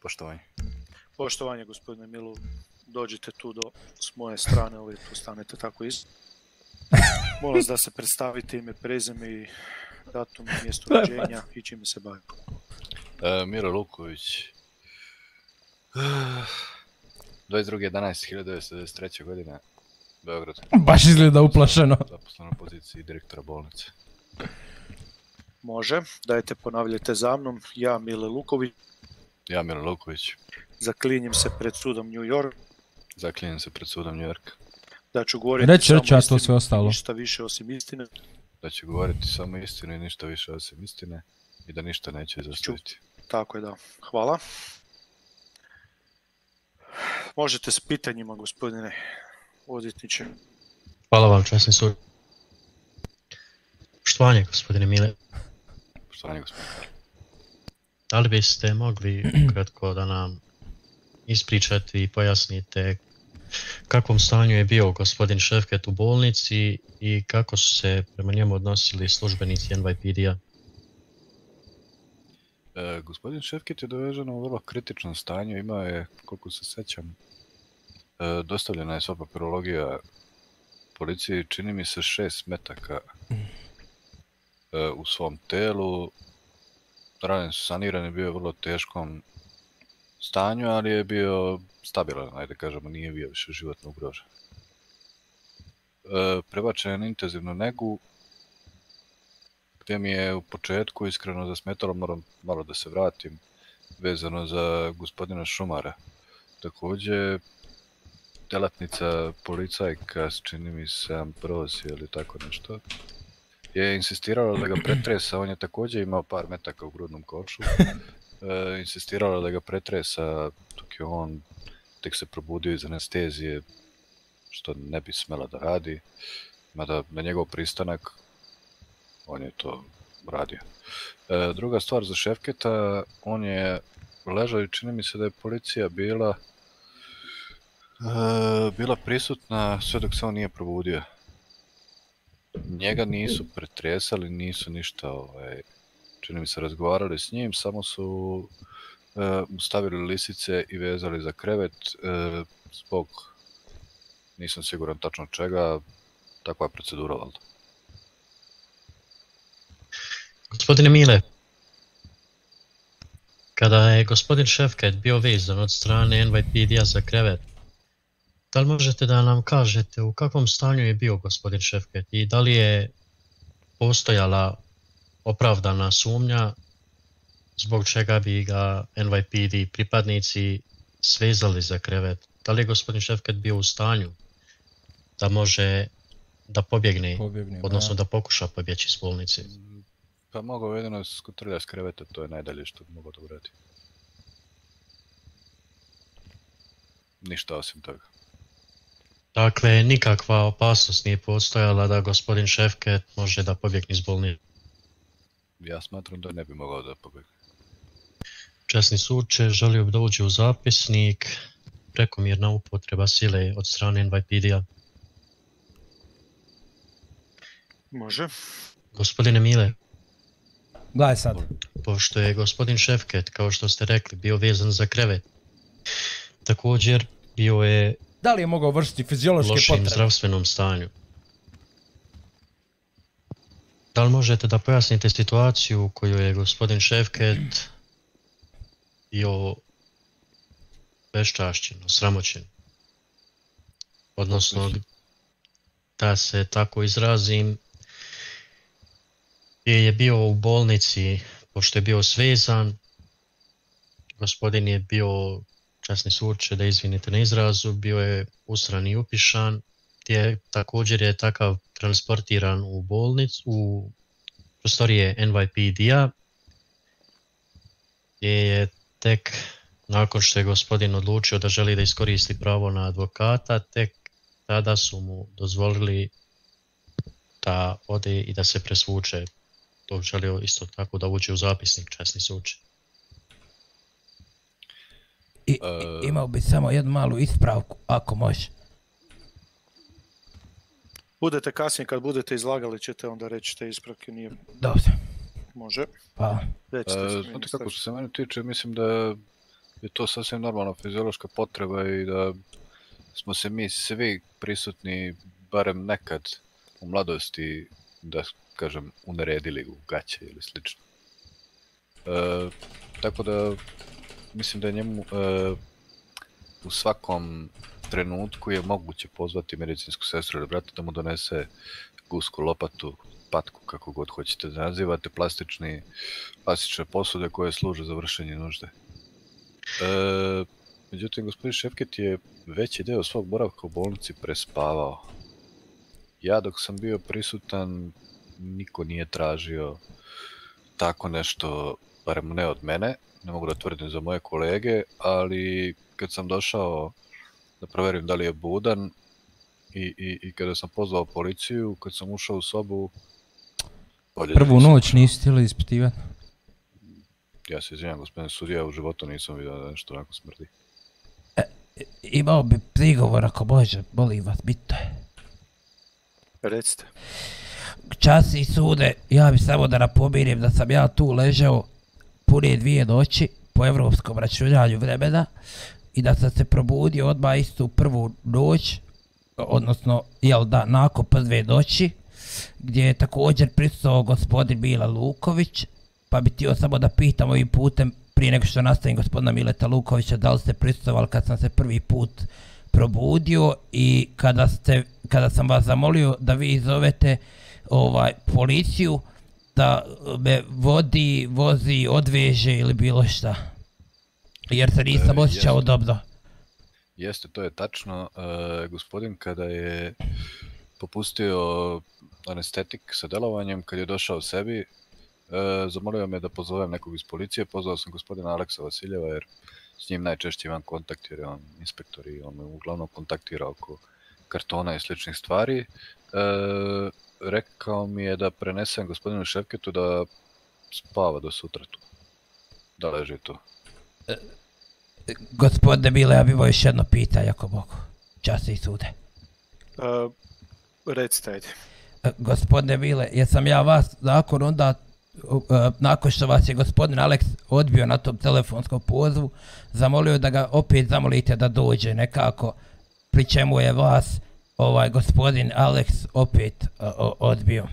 Poštovanje. Poštovanje, gospodine Milu. Dođite tu s moje strane, tu stanete tako Molim vas da se predstavite ime, prezime i datum, mjesto rođenja i čime se bavi. Miro Luković. 22.11.1993. godine. Beograd. Baš izgleda uplašeno. Zaposlen na poziciji direktora bolnice. Može, dajte ponavljajte za mnom. Ja, Mile Luković. Ja, Mile Luković. Zaklinjem se pred sudom New York. Zaklinjem se pred sudom New York. Da ću govoriti samo istinu, sve ostalo. Ništa više osim istine. Da ću govoriti samo istinu i ništa više osim istine. I da ništa neće izostaviti. Tako je, da. Hvala. Možete s pitanjima, gospodine odvjetniče. Hvala vam, časni sud. Poštovanje, gospodine Mile. Poštovanje, gospodine. Da li biste mogli kratko da nam ispričate i pojasnite kakvom stanju je bio gospodin Šefket u bolnici i kako su se prema njemu odnosili službenici NYPD-a? Gospodin Šefket je dovežen u vrlo kritičnom stanju, imao je, koliko se sećam, dostavljena je sva papirologija policiji, čini mi se 6 metaka u svom telu. Rane su sanirane, bio je u vrlo teškom stanju, ali je bio stabilan, ajde kažemo, nije bio više životno ugrožen. Prebačen je na intenzivnu negu, gdje mi je u početku iskreno zasmetalo, moram malo da se vratim, vezano za gospodina Šumara. Također, djelatnica policajka, čini mi se Ambrozi ili tako nešto, je insistirala da ga pretresa, on je također imao par metaka u grudnom košu, insistirala da ga pretresa dok je on tek se probudio iz anestezije, što ne bi smela da radi, mada na njegov pristanak on je to radio. Druga stvar za Šefketa, on je ležao i čini mi se da je policija bila prisutna sve dok se on nije probudio. Njega nisu pretresali, nisu ništa, čini mi se, razgovarali s njim, samo su stavili lisice i vezali za krevet zbog, nisam siguran tačno čega, takva je procedura, valjda. Gospodine Mile, kada je gospodin Šefket bio vezan od strane NYPD-a za krevet, da li možete da nam kažete u kakvom stanju je bio gospodin Šefket i da li je postojala opravdana sumnja zbog čega bi ga NYPD pripadnici svezali za krevet? Da li je gospodin Šefket bio u stanju da može da pobjegne odnosno da pokuša pobjeći iz bolnice? Pa mogao jedino skutrlja s kreveta, to je najdalje što bi mogao da uradi. Ništa osim toga. Dakle, nikakva opasnost nije postojala da gospodin Šefket može da pobjegne iz bolnice? Ja smatram da ne bi mogao da pobjegne. Časni suče, želio bi da uđe u zapisnik prekomjerna upotreba sile od strane NYPD-a. Može. Gospodine Mile. Gledaj sad. Pošto je gospodin Šefket, kao što ste rekli, bio vezan za krevet, također bio je da li je mogao vršiti fiziološke potrebe? Lošim zdravstvenom stanju. Da li možete da pojasnite situaciju u kojoj je gospodin Šefket bio beščašćen, osramoćen? Odnosno, da se tako izrazim, je bio u bolnici, pošto je bio svezan, gospodin je bio, časni suče, da izvinite na izrazu, bio je usran i upišan, gdje također je takav transportiran u bolnicu, u prostorije NYPD-a, gdje je tek nakon što je gospodin odlučio da želi da iskoristi pravo na advokata, tek tada su mu dozvolili da ode i da se presvuče. To želio isto tako da uđe u zapisnik, časni suče. Imao bi samo jednu malu ispravku, ako može. Budete kasnije, kad budete izlagali, ćete onda reći te ispravke, nije... Dobro. Može. Hvala. Znate kako što se mene tiče, mislim da je to sasvim normalna fiziološka potreba i da smo se mi svi prisutni, barem nekad u mladosti, da kažem, uneredili u gaće ili slično. Tako da mislim da je njemu u svakom trenutku je moguće pozvati medicinsku sestru ili brata da mu donese gusku, lopatu, patku, kako god hoćete da nazivate, plastične posude koje služe za vršenje nužde. Međutim, gospodin Šefket je veći deo svog boravka u bolnici prespavao. Ja dok sam bio prisutan, niko nije tražio tako nešto, barem ne od mene, ne mogu da tvrdim za moje kolege, ali kad sam došao da proverim da li je budan i kada sam pozvao policiju, kad sam ušao u sobu... Prvu noć nisi htjeli ispitivati? Ja se izvinjam, gospodine sudija, u životu nisam vidio da nešto onako smrdi. Imao bi prigovor ako može, boli vas, bito je. Recite. Časi i sude, ja bi samo da napomenem da sam ja tu ležao pune 2 noći po evropskom računanju vremena i da sam se probudio odmah istu prvu noć, odnosno, jel da, nakon prve noći, gdje je također prisustvovao gospodin Mile Luković, pa bi htio samo da pitam ovim putem, prije nego što nastavim gospodina Mileta Lukovića, da li ste prisustvovali kad sam se prvi put probudio i kada sam vas zamolio da vi zovete policiju da me vozi, odveže ili bilo šta, jer se nisam osjećao dobro. Jeste, to je tačno. Gospodin kada je popustio anestetik sa delovanjem, kad je došao sebi, zamolio me da pozovem nekog iz policije, pozvao sam gospodina Aleksa Vasiljeva jer s njim najčešće imam kontakt jer je on inspektor i on me uglavnom kontaktira oko kartona i sličnih stvari. Rekao mi je da prenesem gospodinu Šefketu da spava do sutra tu. Da leži tu. Gospodine Mile, ja bih imao još jedno pitanje ako mogu. Časti i sude. Recite, ajde. Gospodine Mile, jesam ja vas nakon što vas je gospodin Aleks odbio na tom telefonskom pozivu, zamolio da ga opet zamolite da dođe nekako, pri čemu je vas gospodin Aleks opet odbio.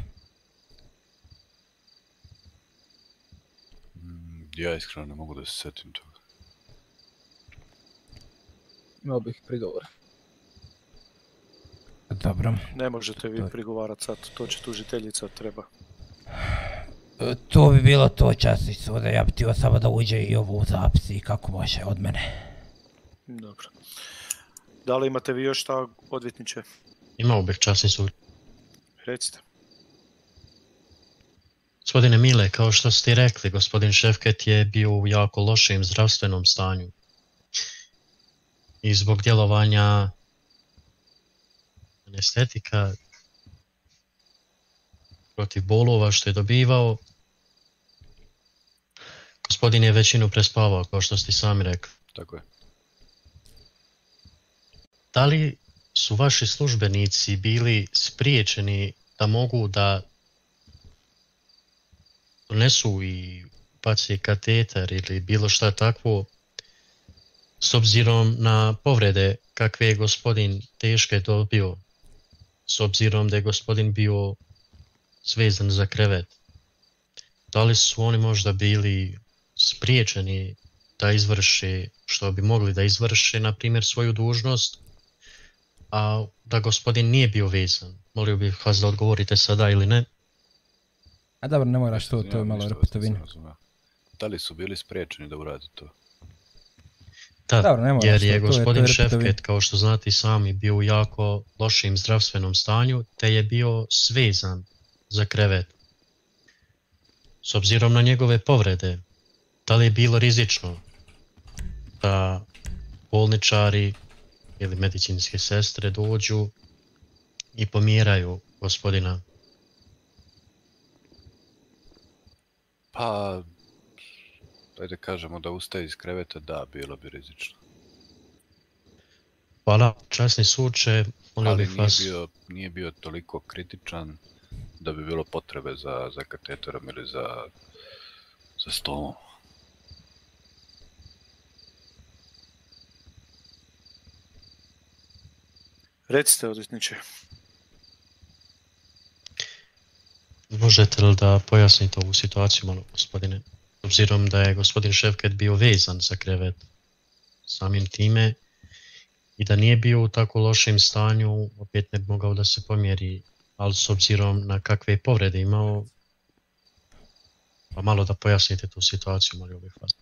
Ja iskreno ne mogu da se setim toga. Imao bih prigovor. Dobro. Ne možete vi prigovarati sad, to će tužiteljica treba. To bi bilo to, časti sude, ja bih htio samo da uđe i ovo u zapis i kako može od mene. Dobro. Da li imate vi još šta, odvjetniče? Imao bih, časni sud. Recite. Gospodine Mile, kao što ste rekli, gospodin Šefket je bio u jako lošem zdravstvenom stanju. I zbog djelovanja anestetika protiv bolova što je dobivao, gospodin je većinu prespavao, kao što ste sami rekli. Tako je. Da li su vaši službenici bili spriječeni da mogu da donesu i baci kateter ili bilo šta takvo, s obzirom na povrede kakve je gospodin teške dobio, s obzirom da je gospodin bio svezan za krevet? Da li su oni možda bili spriječeni da izvrše što bi mogli da izvrše, na primjer, svoju dužnost, a da gospodin nije bio vezan? Molio bih vas da odgovorite sada ili ne. A dobro, ne moraš to je malo repetovina. Da li su bili spriječeni da uradi to? Da, dobro, jer je gospodin Šefket, kao što znate i sami, bio u jako lošim zdravstvenom stanju, te je bio svezan za krevet. S obzirom na njegove povrede, da li je bilo rizično da bolničari ili medicinske sestre dođu i pomjeraju gospodina? Pa, ajde kažemo da ustaje iz kreveta, da, bilo bi rizično. Hvala, časni suče, molio bih vas... Ali nije bio toliko kritičan da bi bilo potrebe za kateterom ili za stolom. Recite, odvjetniče. Možete li da pojasnite ovu situaciju malo, gospodine? Obzirom da je gospodin Ševket bio vezan za krevet samim time i da nije bio u tako lošem stanju, opet ne bi mogao da se pomjeri, ali s obzirom na kakve povrede imao, pa malo da pojasnite tu situaciju, molio bih vas.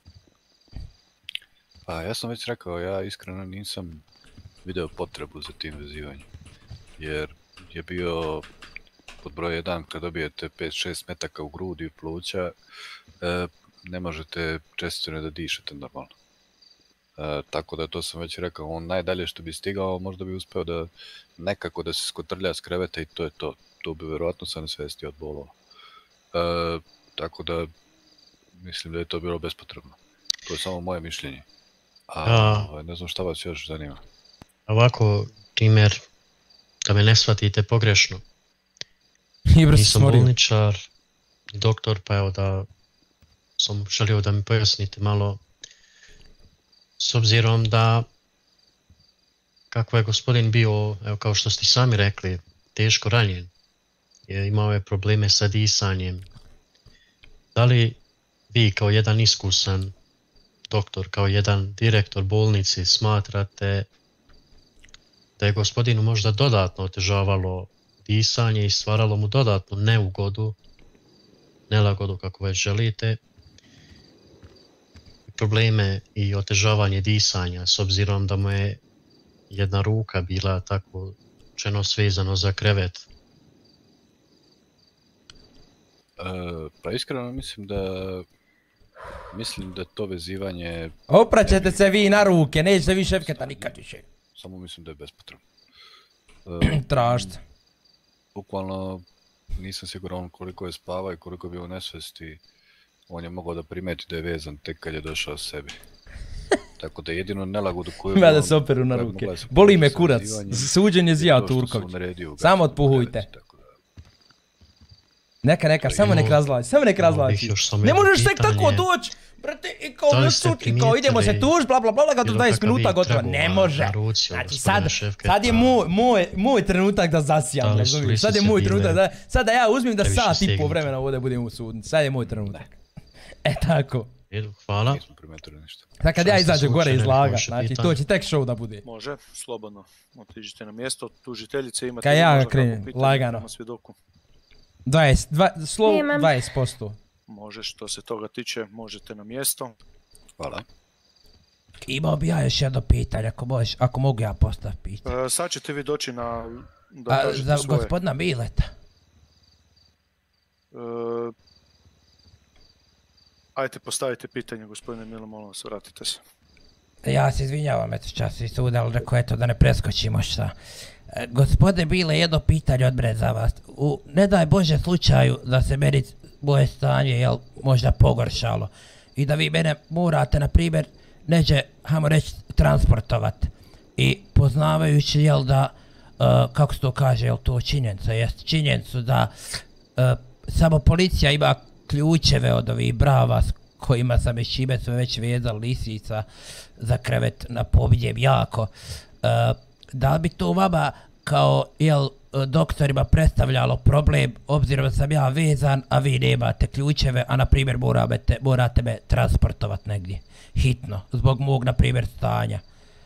Pa ja sam već rekao, ja iskreno nisam video potrebu za tim vezivanjem, jer je bio pod broj 1 kad dobijete 5-6 metaka u grudi i pluća, ne možete često da dišete normalno. Tako da to sam već rekao, on najdalje što bi stigao, možda bi uspeo da nekako da se skotrlja s kreveta i to je to. To bi verovatno se nasvestio od bolova. Tako da mislim da je to bilo bespotrebno. To je samo moje mišljenje. Ne znam šta vas još zanima. Ovako, primjer, da me ne shvatite pogrešno. Nisam bolničar, doktor, pa evo da sam želio da mi pojasnite malo, s obzirom da kako je gospodin bio, evo kao što ste sami rekli, teško ranjen, imao je probleme sa disanjem. Da li vi kao jedan iskusan doktor, kao jedan direktor bolnice smatrate da je gospodinu možda dodatno otežavalo disanje i stvaralo mu dodatnu neugodu, nelagodu kako već želite, probleme i otežavanje disanja, s obzirom da mu je jedna ruka bila tako čeno svezano za krevet? Pa iskreno mislim da to vezivanje... Opraćete se vi na ruke, neće vi Ševketa nikad više. Samo mislim da je bespotrebno. Tražite. Bukvalno nisam siguran koliko je spava i koliko je bio u nesvesti. On je mogao da primeti da je vezan tek kad je došao sebi. Tako da jedino nelagodu koju... Ima da se operu na ruke. Boli me kurac. Suđenje zija Turković. Samo otpuhujte. Neka, samo nek razlači. Ne možeš tek tako doći, brate, i kao još sut, i kao idemo se tuž, bla bla bla, kad do 20 minuta gotovo. Ne može. Znači sad je moj trenutak da zasijam, razumiješ? Sad je moj trenutak sad da ja uzmem da sat i pol vremena ovdje budem u sudnici. Sad je moj trenutak. Tako. Hvala. Sad kad ja izađem gore izlagat, znači to će tek show da bude. Može, slobodno. Otiđite na mjesto, tužiteljice imate... Kad ja krenem, lagano. 20%. Može, što se toga tiče, možete na mjesto. Hvala. Imao bi ja još jedno pitanje, ako mogu ja postaviti pitanje. Sad ćete vi doći na... Za gospodina Mileta. Ajde, postavite pitanje, gospodine Milo, molim vas, vratite se. Ja se izvinjavam, eto čas i sud, ali rekao eto da ne preskočimo šta. Gospodine Bile, jedno pitanje odbre za vas. U ne daj Bože slučaju da se meni moje stanje jel možda pogoršalo i da vi mene morate, na primjer, neđe, hajmo reći, transportovat. I poznavajući, jel da, kako se to kaže, jel to činjenica, jest činjenicu da samo policija ima ključeve od ovih brava s kojima sam već čime sve već vezal lisica za krevet, napominjem jako. Da li bi to vama kao doktorima predstavljalo problem, obzirom da sam ja vezan, a vi nemate ključeve, a na primjer morate me transportovat negdje hitno, zbog mog na primjer stanja?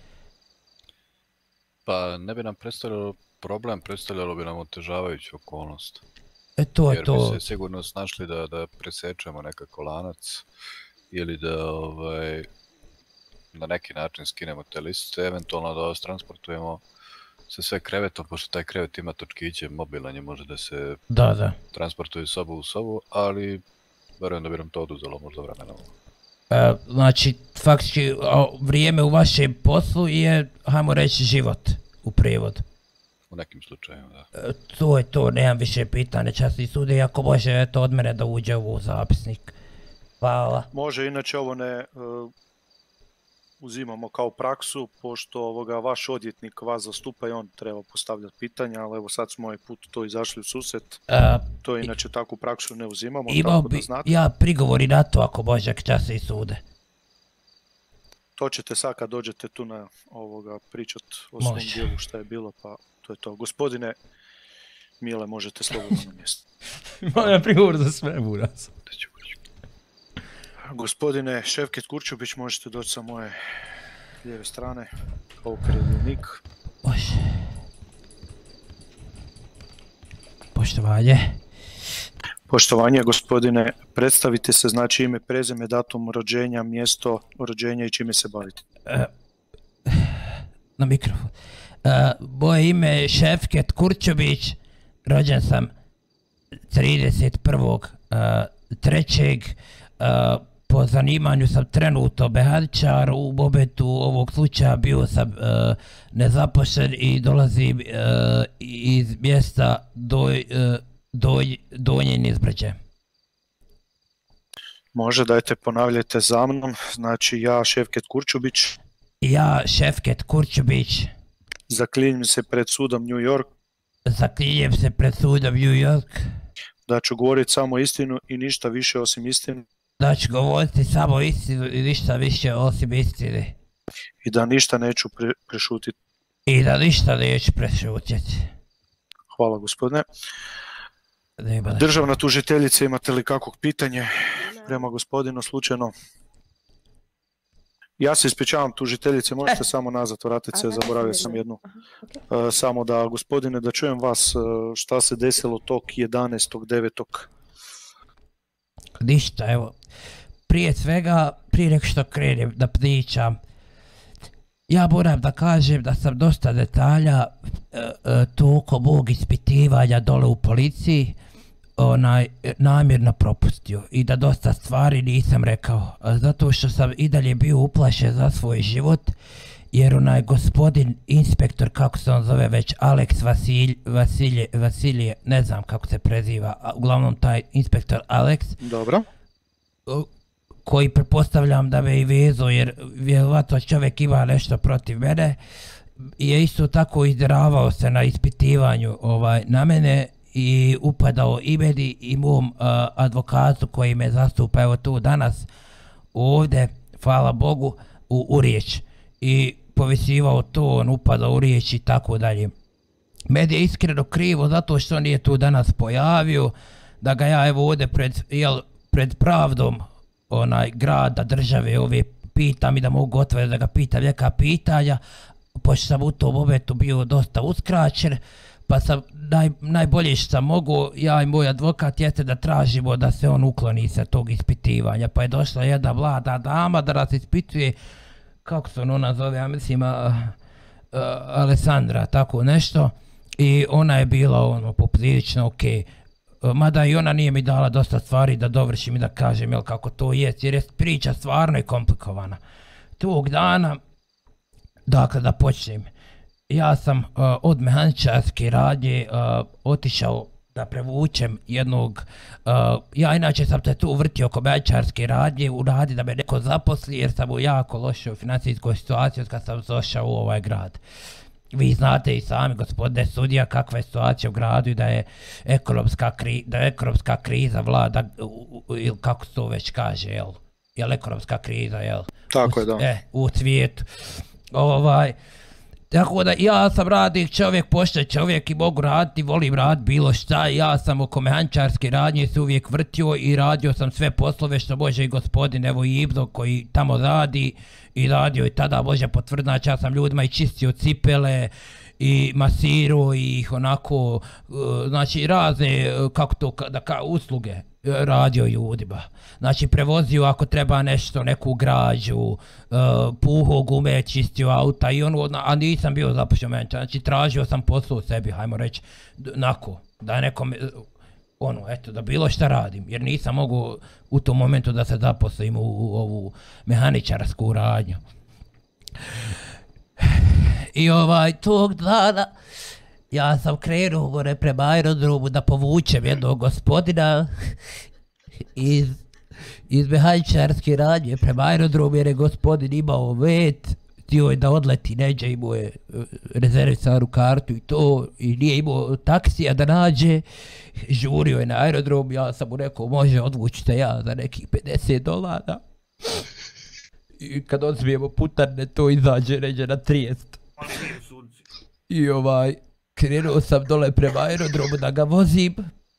Pa ne bi nam predstavljalo problem, predstavljalo bi nam otežavajuću okolnost. To. Jer bi se sigurno snašli da presečemo nekako lanac ili da na neki način skinemo te lisice, eventualno da vas transportujemo sa sve krevetom, pošto taj krevet ima točkiće, mobilan je, može da se transportuje sobu u sobu, ali verujem da bi nam to oduzelo možda vremena. Znači, faktički, vrijeme u vašem poslu je, hajmo reći, život u prijevodu. U nekim slučajima, da. To je to, nemam više pitanja, časni sude, ako može od mene da uđe u zapisnik. Hvala. Može, inače ovo ne uzimamo kao praksu, pošto vaš odvjetnik vas zastupa i on treba postavljati pitanja, ali evo sad smo ovaj put to izašli u susret. To inače takvu praksu ne uzimamo, tako da znate. Ja prigovori na to ako može časni sude. To ćete sad kad dođete tu na pričat o svom dijelu šta je bilo, pa to je to. Gospodine Mile, možete slobodno na mjesto. Moja prigovor za sve, buras. Gospodine Ševket Kurčubić, možete doći sa moje lijeve strane, kao krivljenik. Može. Poštovanje. Poštovanje, gospodine, predstavite se, znači ime, prezime, datum rođenja, mjesto rođenja i čime se bavite. Na mikrofon. Moje ime je Ševket Kurčubić, rođen sam 31.3. Po zanimanju sam trenutno mehaničar, u momentu ovog slučaja bio sam nezaposlen i dolazim iz mjesta Donje Nizbrđe. Može, dajte ponavljajte za mnom, znači ja Ševket Kurčubić. Ja Ševket Kurčubić. Zaklinjem se pred sudom New York. Zaklinjem se pred sudom New York. Da ću govoriti samo istinu i ništa više osim istine. Da ću govoriti samo istinu i ništa više osim istine. I da ništa neću prešutiti. I da ništa neću prešutiti. Hvala, gospodine. Državna tužiteljica, imate li kakvog pitanje prema gospodinu slučajno? Ja se ispričavam, tužiteljice, možete samo nazad vratiti se, zaboravio sam jednu. Samo da, gospodine, da čujem vas, šta se desilo tog 11.9. Ništa, evo, prije svega, prije nego što krenem da pričam, ja moram da kažem da sam dosta detalja tokom mog ispitivanja dole u policiji namjerno propustio i da dosta stvari nisam rekao, zato što sam i dalje bio uplašen za svoj život, jer onaj gospodin inspektor, kako se on zove već, Alex Vasilije, ne znam kako se preziva, uglavnom taj inspektor Alex. Dobro. Koji pretpostavljam da me i vezo, jer vjerovatno čovjek ima nešto protiv mene, je isto tako izderavao se na ispitivanju na mene i upadao i meni i mom advokatu koji me zastupa evo tu danas ovdje, hvala Bogu, u riječ i povisivao ton, upadao u riječ i tako dalje. Meni je iskreno krivo zato što on nije tu danas pojavio, da ga ja evo ovdje pred pravdom grada, države, pitam i da mogu otvoriti da ga pitam neka pitanja, pošto sam u tom momentu bio dosta uskraćen, pa sam najbolje što sam mogu, ja i moj advokat, jeste da tražimo da se on ukloni sa tog ispitivanja, pa je došla jedna mlada dama da nas ispituje, kako se ona zove, ja mislim Alessandra, tako nešto, i ona je bila poprilično okej. Mada i ona nije mi dala dosta stvari da dovršim i da kažem kako to jest, jer je priča stvarno i komplikovana. Tog dana, dakle da počnem, ja sam od mehaničarske radnje otišao da prevučem jednog, ja inače sam se tu vrtio oko mehaničarske radnje u radi da me neko zaposli, jer sam u jako lošoj financijskoj situaciji kad sam došao u ovaj grad. Vi znate i sami, gospodine sudija, kakva je situacija u gradu i da je ekonomska kriza vlada, ili kako se to već kaže, jel ekonomska kriza, jel? Tako je, da. U svijetu. Tako da ja sam radnik čovjek, pošten čovjek i mogu raditi, volim raditi bilo šta. Ja sam oko mehaničarske radnje se uvijek vrtio i radio sam sve poslove što može i gospodin evo Ibno koji tamo radi i radio i tada može potvrditi. Znači ja sam ljudima i čistio cipele i masirao ih onako, znači razne kako to usluge radio ljudima. Znači prevozio ako treba nešto, neku građu, puhao gume, čistio auta i a nisam bio započeo menča, znači tražio sam posao u sebi, hajmo reći, onako, da nekom, da bilo šta radim, jer nisam mogu u tom momentu da se zaposlim u ovu mehaničarsku radnju. I tog dana ja sam krenuo gore prema aerodromu da povučem jednog gospodina iz mehaničarske radnje prema aerodromu, jer je gospodin imao let, htio je da odleti neđe, imao je rezervisanu kartu i to, i nije imao taksija da nađe, žurio je na aerodrom, ja sam mu rekao može odvući te ja za nekih $50. i kad odzvijemo putarne to izađe neđe na 30. I krenuo sam dole prema aerodromu da ga vozim.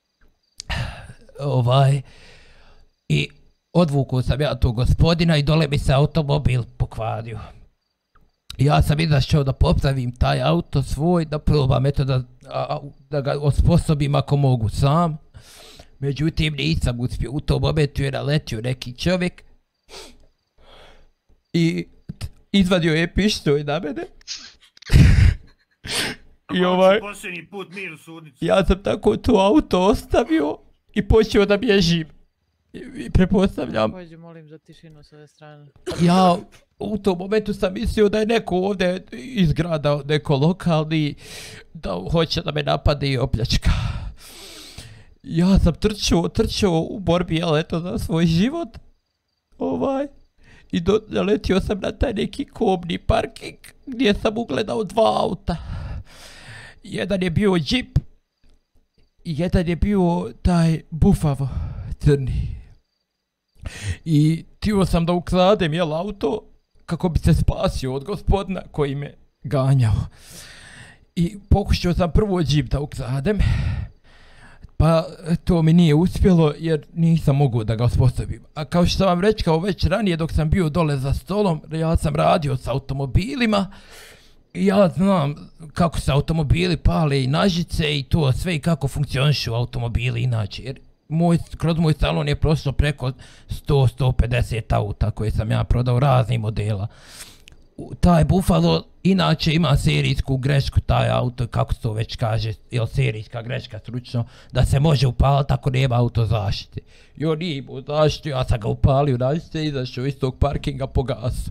I odvukao sam ja tog gospodina i dole mi se automobil pokvario. Ja sam izašao da popravim taj auto svoj, da probam da ga osposobim ako mogu sam. Međutim nisam uspio, u tom momentu je naletio neki čovjek i izvadio je pištolj na mene. I ja sam tako to auto ostavio i počeo da bježim. I prepostavljam. Pođi, molim za tišinu s ove strane. Ja u tom momentu sam mislio da je neko ovdje iz grada, neko lokalni, da hoće da me napade i opljačka. Ja sam trčao u borbi, za svoj život. I naletio sam na taj neki kobni parking gdje sam ugledao 2 auta. Jedan je bio džip i jedan je bio taj bufavo crni. I htio sam da ukradem auto kako bi se spasio od gospodina koji me ganjao. I pokušao sam prvo džip da ukradem, pa to mi nije uspjelo jer nisam mogao da ga osposobim. A kao što sam vam rekao već ranije dok sam bio dole za stolom, ja sam radio s automobilima. I ja znam kako se automobili pale i nažice i to sve i kako funkcionišu automobili inače. Jer kroz moj salon je prošlo preko 100-150 auta koje sam ja prodao raznih modela. Taj Buffalo inače ima serijsku grešku, taj auto, kako se to već kaže, jel serijska greška stručno, da se može upaliti ako nema auto zaštite. I on nije imao zaštitu, ja sam ga upalio, nađite, izašao iz tog parkinga po gasu.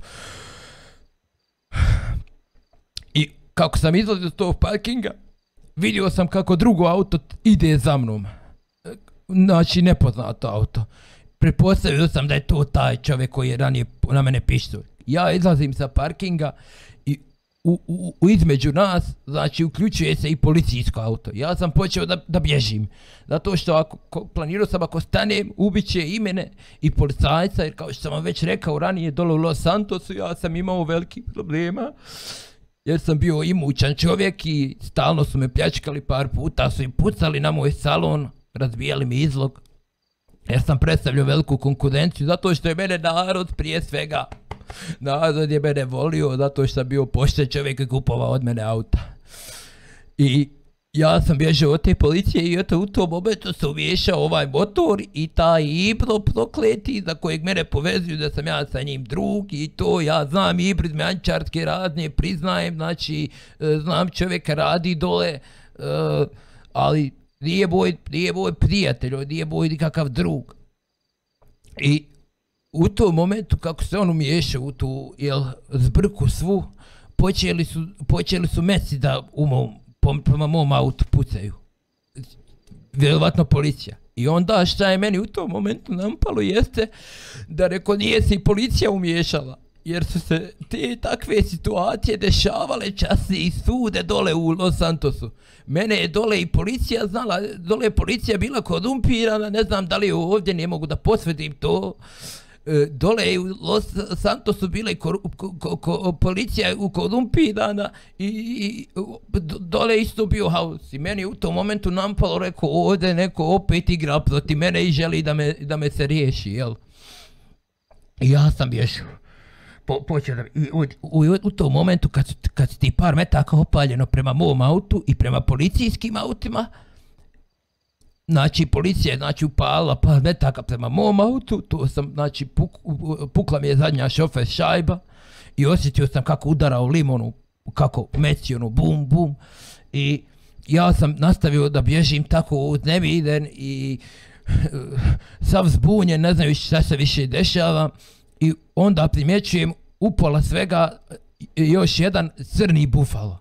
I kako sam izlazio iz tog parkinga, vidio sam kako drugo auto ide za mnom. Znači nepoznato auto. Pretpostavio sam da je to taj čovjek koji je ranije na mene pištolj. Ja izlazim sa parkinga i između nas, znači uključuje se i policijsko auto. Ja sam počeo da bježim. Zato što planirao sam ako stanem, ubit će i mene i policajca, jer kao što sam vam već rekao ranije dole u Los Santosu, ja sam imao velikih problema. Jer sam bio imućan čovjek i stalno su me pljačkali, par puta su im pucali na moj salon, razbijali mi izlog. Jer sam predstavljao veliku konkurenciju, zato što je mene narod prije svega. Narod je mene volio, zato što sam bio pošten čovjek i kupovao od mene auta. I ja sam bježao od te policije i eto u tom momentu se umiješao ovaj motor i taj Ibro prokleti za kojeg mene povezuju da sam ja sa njim drug i to ja znam Ibrid Menčarske razne, priznajem, znači znam čovjeka radi dole, ali nije moj prijatelj, nije moj nikakav drug. I u tom momentu kako se on umiješao u tu zbrku svu, počeli su meci da prema mom autu pucaju. Vjerovatno policija. I onda šta je meni u tom momentu nampalo jeste da reko nije se i policija umiješala. Jer su se te takve situacije dešavale časnije i svude dole u Los Santosu. Mene je dole i policija znala, dole je policija bila korumpirana, ne znam da li je ovdje, ne mogu da potvrdim to. Dole je u Los Santosu bila i policija korumpirana i dole isto bio haos. I meni u tom momentu nampalo, rekao ovdje neko opet igra protiv mene i želi da me se riješi, jel? I ja sam bješao. U tom momentu kad su ti par metaka opaljeno prema mom autu i prema policijskim autima, znači policija je upalila par metaka prema mom autu, to sam, znači pukla mi je zadnja šofer šajba i osjetio sam kako udarao limonu, kako meci ono bum bum i ja sam nastavio da bježim tako uznemiren i sav zbunjen, ne znam šta se više dešava. I onda primjećujem upola svega još jedan crni Buffalo.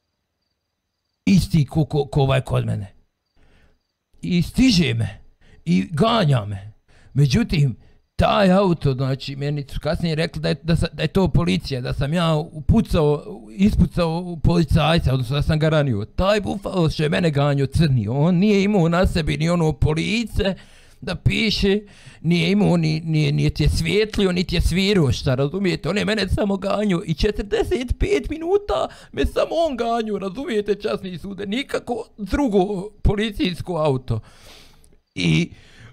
Isti ko ovaj kod mene. I stiže me. I ganja me. Međutim, taj auto, znači, meni su kasnije rekli da je to policija, da sam ja ispucao policajca, odnosno da sam ga ranio. Taj Buffalo što je mene ganio crni, on nije imao na sebi ni ono police, da piše, nije imao, niti je svijetlio, niti je svirao, šta razumijete, on je mene samo ganjao i 45 minuta me samo on ganjao, razumijete, časni sude, nikako drugo policijsko auto. I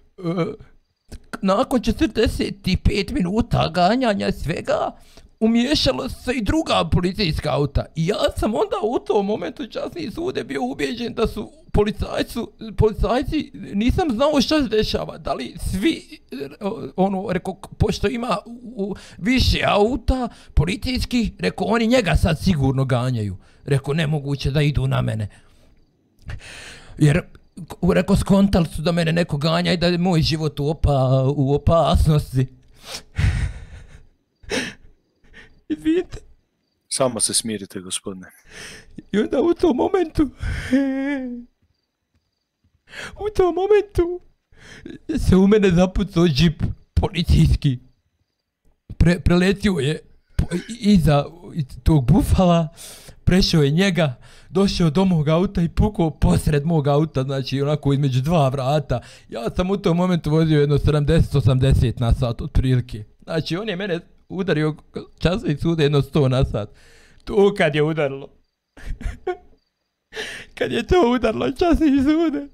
nakon 45 minuta ganjanja svega, umiješalo se i druga policijska auta. I ja sam onda u tom momentu, časni sude, bio ubijeđen da su policajci, nisam znao šta se dešava, da li svi, rekao, pošto ima više auta policijskih, rekao, oni njega sad sigurno ganjaju. Rekao, nemoguće da idu na mene. Jer, rekao, skontali su da mene neko ganja i da je moj život u opasnosti. Izvinite. Samo se smirite, gospodine. I onda u tom momentu se u mene zapucao džip policijski. Preletio je iza tog bufala, prešao je njega, došao do mog auta i pukao posred mog auta, znači onako između dva vrata. Ja sam u tom momentu vozio jedno 70-80 na sat otprilike. Znači on je mene udario časni sude jedno 100 na sat. To kad je udarilo. Kad je to udarilo časni sude.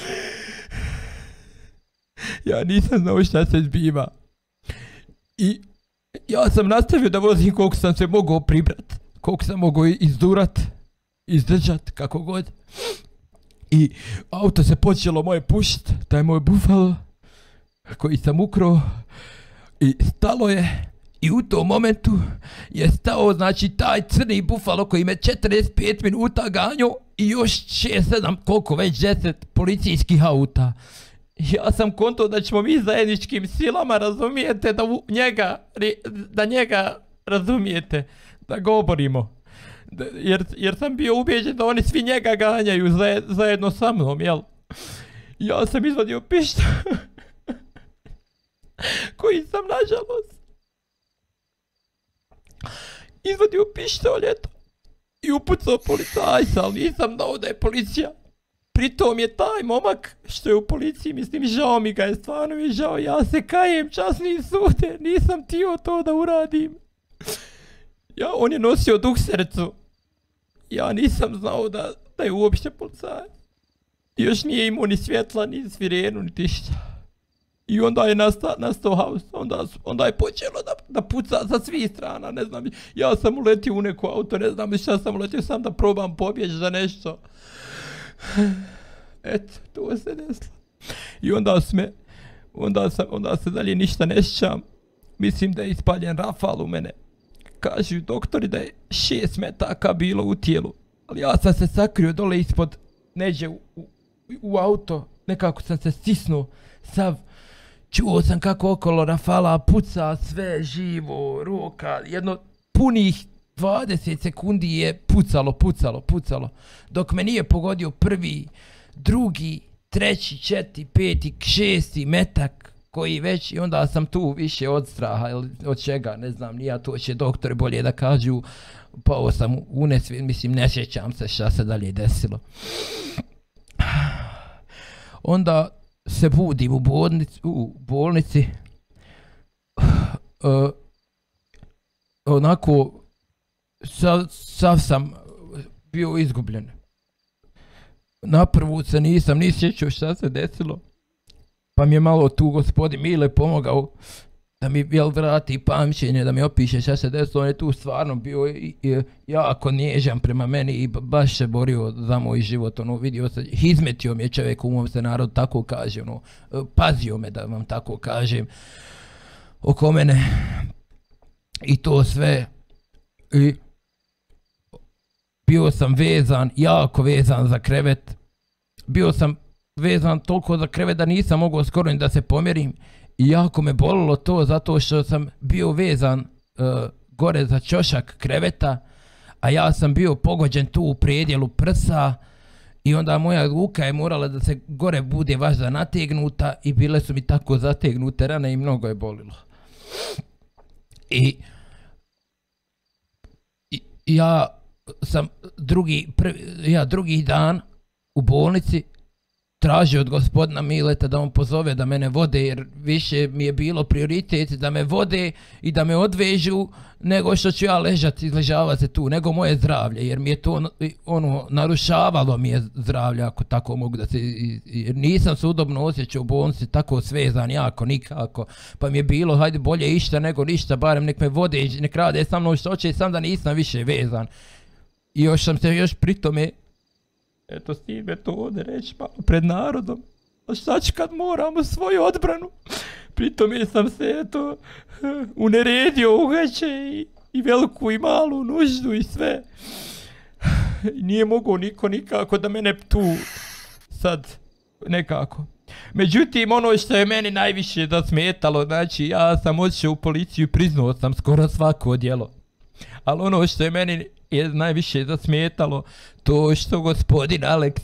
Ja nisam znao šta se zbiva. I ja sam nastavio da vozim koliko sam se mogao pribrat. Koliko sam mogao izdurat, izdržat, kako god. I auto se počelo moje pušt, taj moj bufalo koji sam ukrao. I stalo je. I u tom momentu je stao, znači, taj crni bufalo koji me 45 minuta ganjao i još 6-7, koliko već 10 policijskih auta. Ja sam kontao da ćemo mi zajedničkim silama, razumijete, da njega, razumijete, da ga oborimo. Jer sam bio ubijeđen da oni svi njega ganjaju zajedno sa mnom, jel? Ja sam izvadio pištolj koji sam, nažalost, izvadio pištoljet i upucao policajca, ali nisam znao da je policija. Pritom je taj momak što je u policiji, mislim, žao mi ga je, stvarno mi je žao, ja se kajem, časni sude, nisam htio to da uradim. On je nosio duksercu, ja nisam znao da je uopšte policajac. Još nije imao ni svjetla, ni svirenu, ni tišta. I onda je nastao haos, onda je počelo da puca sa svih strana, ne znam, ja sam uletio u neko auto, ne znam šta sam uletio, sam da probam pobjeći za nešto. Eto, to se desilo. I onda se dalje ništa ne sjećam, mislim da je ispaljen rafal u mene. Kažu doktori da je 6 metaka bilo u tijelu, ali ja sam se sakrio dole ispod neđe u auto, nekako sam se stisnuo, sav. Čuo sam kako okolo rafala puca sve živo, ruka, jedno punih 20 sekundi je pucalo, dok me nije pogodio prvi, drugi, treći, četiri, peti, šesti metak koji već, i onda sam tu više od straha ili od čega, ne znam, nija, to će doktori bolje da kažu, pao sam u nesvijest, mislim, ne sjećam se šta se dalje desilo. Onda se budim u bolnici, onako, sav sam bio izgubljen. Naprvu se nisam ni sjećao šta se desilo, pa mi je malo tu gospodin Mile pomogao da mi vrati pamćenje, da mi opiše šta se desilo. On je tu stvarno bio jako nježan prema meni i baš se borio za moj život, vidio se, izmetio mi je čovjek, u mom se narod tako kaže, pazio me, da vam tako kažem, oko mene i to sve. I bio sam vezan, jako vezan za krevet, bio sam vezan toliko za krevet da nisam mogao skoro ni da se pomjerim. I jako me bolilo to zato što sam bio vezan gore za ćošak kreveta, a ja sam bio pogođen tu u predjelu prsa i onda moja ruka je morala da se gore bude važda nategnuta i bile su mi tako zategnute rane i mnogo je bolilo. I ja sam drugi dan u bolnici tražio od gospodina Mileta da on pozove da mene vode, jer više mi je bilo prioritet da me vode i da me odvežu nego što ću ja ležati, izležavati se tu, nego moje zdravlje, jer mi je to narušavalo mi je zdravlje, ako tako mogu da se, jer nisam se udobno osjećao u bolnici, tako svezan jako, nikako, pa mi je bilo, hajde bolje išta nego ništa, barem nek me vode, nek rade sa mnom što hoće, sam da nisam više vezan. I još sam se pri tome, eto, s time to ovdje reći malo pred narodom, a šta ću kad moramo svoju odbranu? Pri tome sam se, eto, uneredio uveće i veliku i malu nuždu i sve. Nije mogao niko nikako da mene tu sad nekako. Međutim, ono što je meni najviše zasmetalo, znači ja sam otišao u policiju i priznao sam skoro svako djelo. Ali ono što je meni najviše zasmetalo, to što gospodin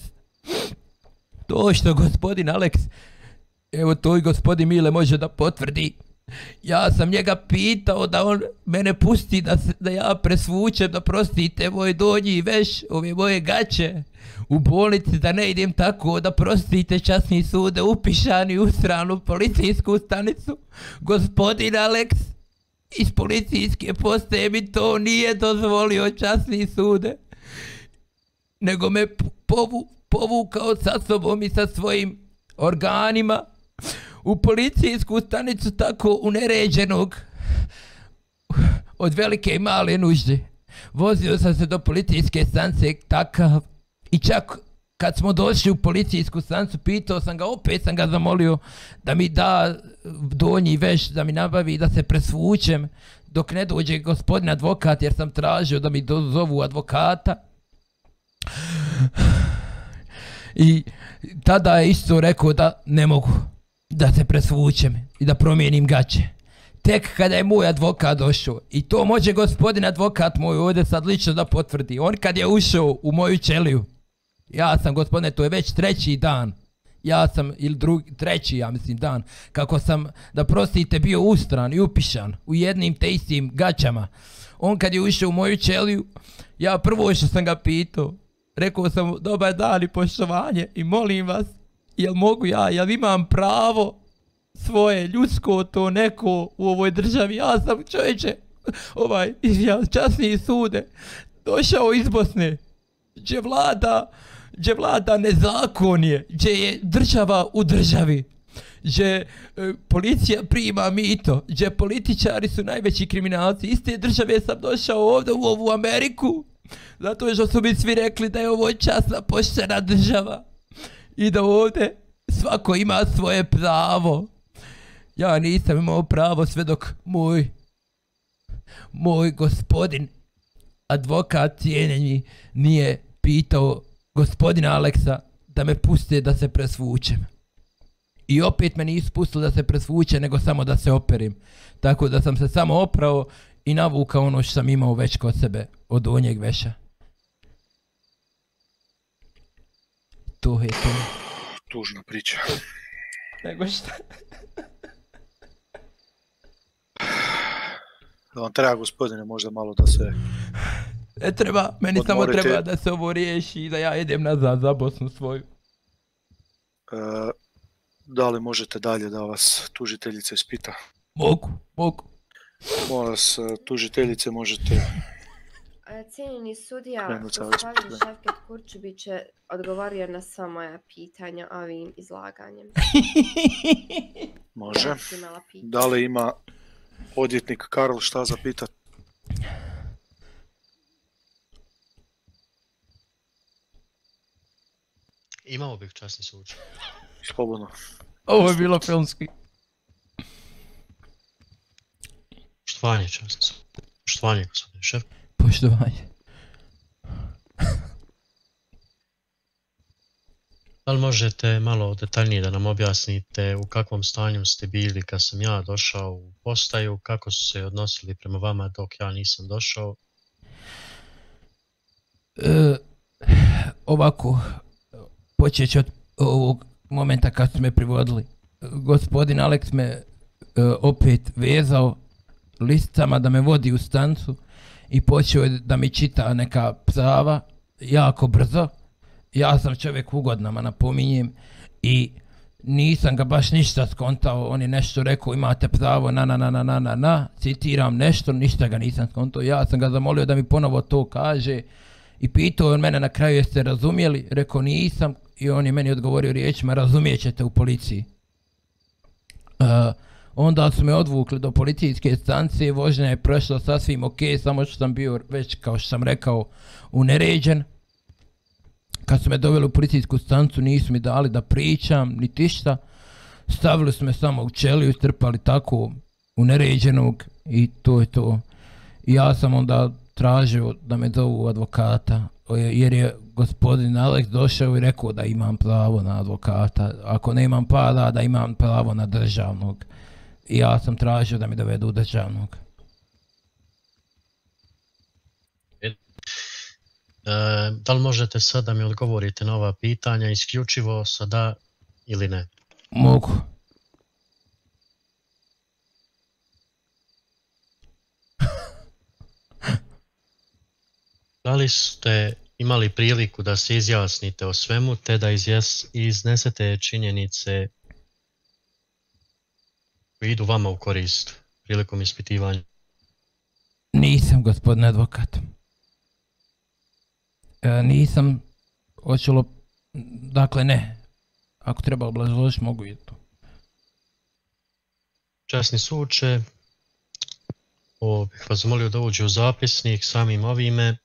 Alex, evo to i gospodin Mile može da potvrdi, ja sam njega pitao da on mene pusti da ja presvučem, da prostite moj donji veš, ove moje gaće u bolnici, da ne idem tako, da prostite časni sude, upišani u stranu policijsku stanicu. Gospodin Alex iz policijske postaje mi to nije dozvolio, časni sude, nego me povukao sa sobom i sa svojim organima u policijsku stanicu tako uneređenog od velike i male nužde. Vozio sam se do policijske stanice takav i čak kad smo došli u policijsku stanicu pitao sam ga, opet sam ga zamolio da mi da donji veš, da mi nabavi da se presvučem dok ne dođe gospodin advokat, jer sam tražio da mi dozovu advokata. I tada je isto rekao da ne mogu da se presvučem i da promijenim gaće. Tek kada je moj advokat došao, i to može gospodin advokat moj ovdje sad lično da potvrdi, on kad je ušao u moju ćeliju, ja sam, gospodine, to je već treći dan, ja sam, ili treći, ja mislim, dan, kako sam, da prostite, bio ustran i upišan u jednim te istim gaćama. On kad je ušao u moju ćeliju, ja prvo što sam ga pitao, rekao sam mu, dobar dan i poštovanje, i molim vas, jel imam pravo svoje ljudsko to neko u ovoj državi? Ja sam, čovječe, časni sude, došao iz Bosne, gdje vlada nezakonje, gdje je država u državi, gdje policija prima mito, gdje političari su najveći kriminalci. Iz te države sam došao ovdje u ovu Ameriku, zato što su mi svi rekli da je ovo časna, poštena država i da ovdje svako ima svoje pravo. Ja nisam imao pravo sve dok moj gospodin advokat cijenjeni nije pitao gospodina Aleksa da me puste da se presvučem. I opet me nisu pustili da se presvuče, nego samo da se operim. Tako da sam se samo oprao i navukao ono što sam imao već kod sebe od donjeg veša. To je to. Tužna priča. Nego šta? Da vam treba, gospodine, možda malo da se... Ne treba, meni samo treba da se ovo riješi i da ja idem nazad za Bosnu svoju. Da li možete dalje da vas tužiteljica ispita? Mogu. Molim vas, tužiteljice, možete... Cijenjeni sudija, gospodin Šefket Kurčubić je odgovorio na sva moja pitanja ovim izlaganjem. Može. Da li ima odvjetnik Karl šta za pitat? Imao bih, časni suče. Slobodno. Ovo je bilo filmski. Poštovanje, časni suče. Poštovanje, gospodine šef. Poštovanje. Da li možete malo detaljnije da nam objasnite u kakvom stanju ste bili kad sam ja došao u postaju, kako su se odnosili prema vama dok ja nisam došao? Ovako, počet ću od ovog momenta kad su me privodili. Gospodin Alex me opet vezao listicama da me vodi u stancu i počeo je da mi čita neka prava jako brzo. Ja sam čovjek u godinama, napominjem, i nisam ga baš ništa skontao, on je nešto rekao, imate pravo na, citiram nešto, ništa ga nisam skontao, ja sam ga zamolio da mi ponovo to kaže i pitao on mene na kraju jeste razumjeli, rekao nisam i on je meni odgovorio riječima razumijet ćete u policiji. Onda su me odvukli do policijske stanice, vožnja je prošla sasvim ok, samo što sam bio već, kao što sam rekao, uneređen. Kad su me doveli u policijsku stanicu nisu mi dali da pričam, niti šta. Stavili su me samo u ćeliju, strpali tako uneređenog i to je to. I ja sam onda tražio da me zovu advokata, jer je gospodin Alex došao i rekao da imam pravo na advokata. Ako ne imam para, da imam pravo na državnog. I ja sam tražio da mi dovedu državnog. Da li možete sad da mi odgovorite na ova pitanja isključivo sa da ili ne? Mogu. Da li ste imali priliku da se izjasnite o svemu te da iznesete činjenice koji idu vama u korist prilikom ispitivanja? Nisam, gospodine advokat. Nisam, hoćelo, dakle ne. Ako treba obrazložiti, mogu i to. Časni suče, bih vas zamolio da uđe u zapisnik samim ovime.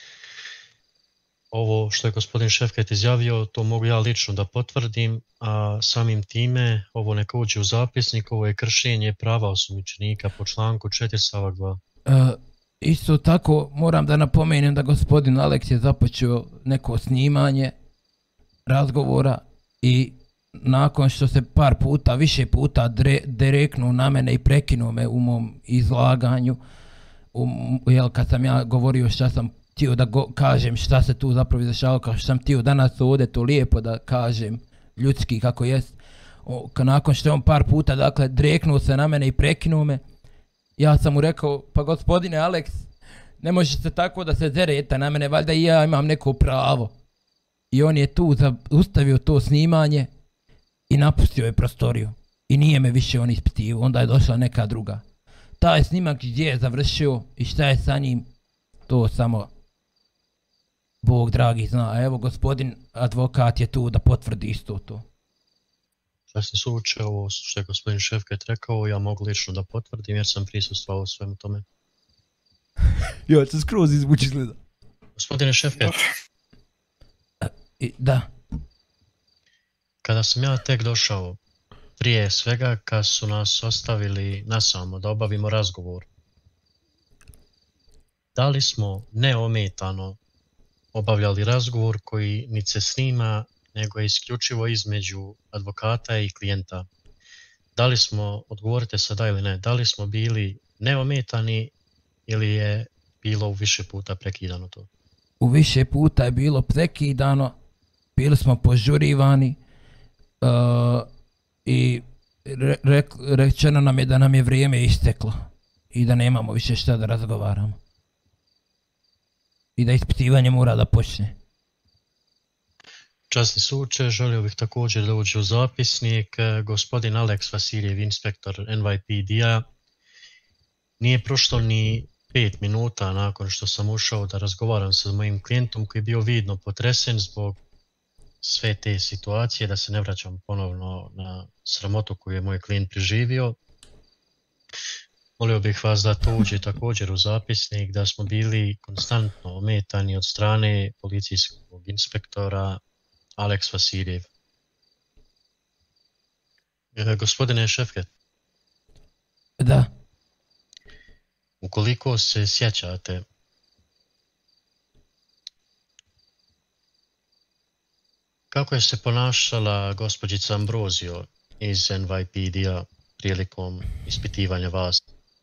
Ovo što je gospodin Šefket izjavio, to mogu ja lično da potvrdim, a samim time ovo neka uđe u zapisnik, ovo je kršenje prava osumnjičenika po članku 4 stavak 2. Isto tako moram da napomenem da gospodin Alex je započeo neko snimanje razgovora i nakon što se više puta direknuo na mene i prekinuo me u mom izlaganju, kad sam ja govorio šta sam htio da kažem, šta se tu zapravo izdešavalo, kao što sam htio danas ovdje to lijepo da kažem, ljudski kako jest, nakon što je on par puta dakle direknuo se na mene i prekinuo me, ja sam mu rekao, pa gospodine Alex, ne možete tako da se zerete na mene, valjda i ja imam neko pravo. I on je tu zaustavio to snimanje i napustio je prostoriju. I nije me više on ispitivao, onda je došla neka druga. Taj snimak gdje je završio i šta je sa njim, to samo Bog dragi zna. A evo gospodin advokat je tu da potvrdi isto to. Časni suče, ovo što je gospodin Šefket rekao, ja mogu lično da potvrdim jer sam prisustvovao u svemu tome. Ja ću skroz izvući izgleda. Gospodine Šefket. Da. Kada sam ja tek došao, prije svega kad su nas ostavili nasamo da obavimo razgovor, da li smo neometano obavljali razgovor koji niti se snima, nego je isključivo između advokata i klijenta? Da li smo, odgovorite sada ili ne, da li smo bili neometani ili je bilo u više puta prekidano to? U više puta je bilo prekidano, bili smo požurivani i rečeno nam je da nam je vrijeme isteklo i da nemamo više šta da razgovaramo. I da ispitivanje mora da počne. Časni suče, želio bih također da uđe u zapisnik. Gospodin Alex Vasiljev, inspektor NYPD-a, nije prošlo ni 5 minuta nakon što sam ušao da razgovaram sa mojim klijentom koji je bio vidno potresen zbog sve te situacije, da se ne vraćam ponovno na sramotu koju je moj klijent preživio. Molio bih vas da to uđe također u zapisnik, da smo bili konstantno ometani od strane policijskog inspektora Alex Vasiljev. Gospodine Šefket. Da. Ukoliko se sjećate, kako je se ponašala gospođica Ambrozio iz NYPD-a prilikom ispitivanja vas?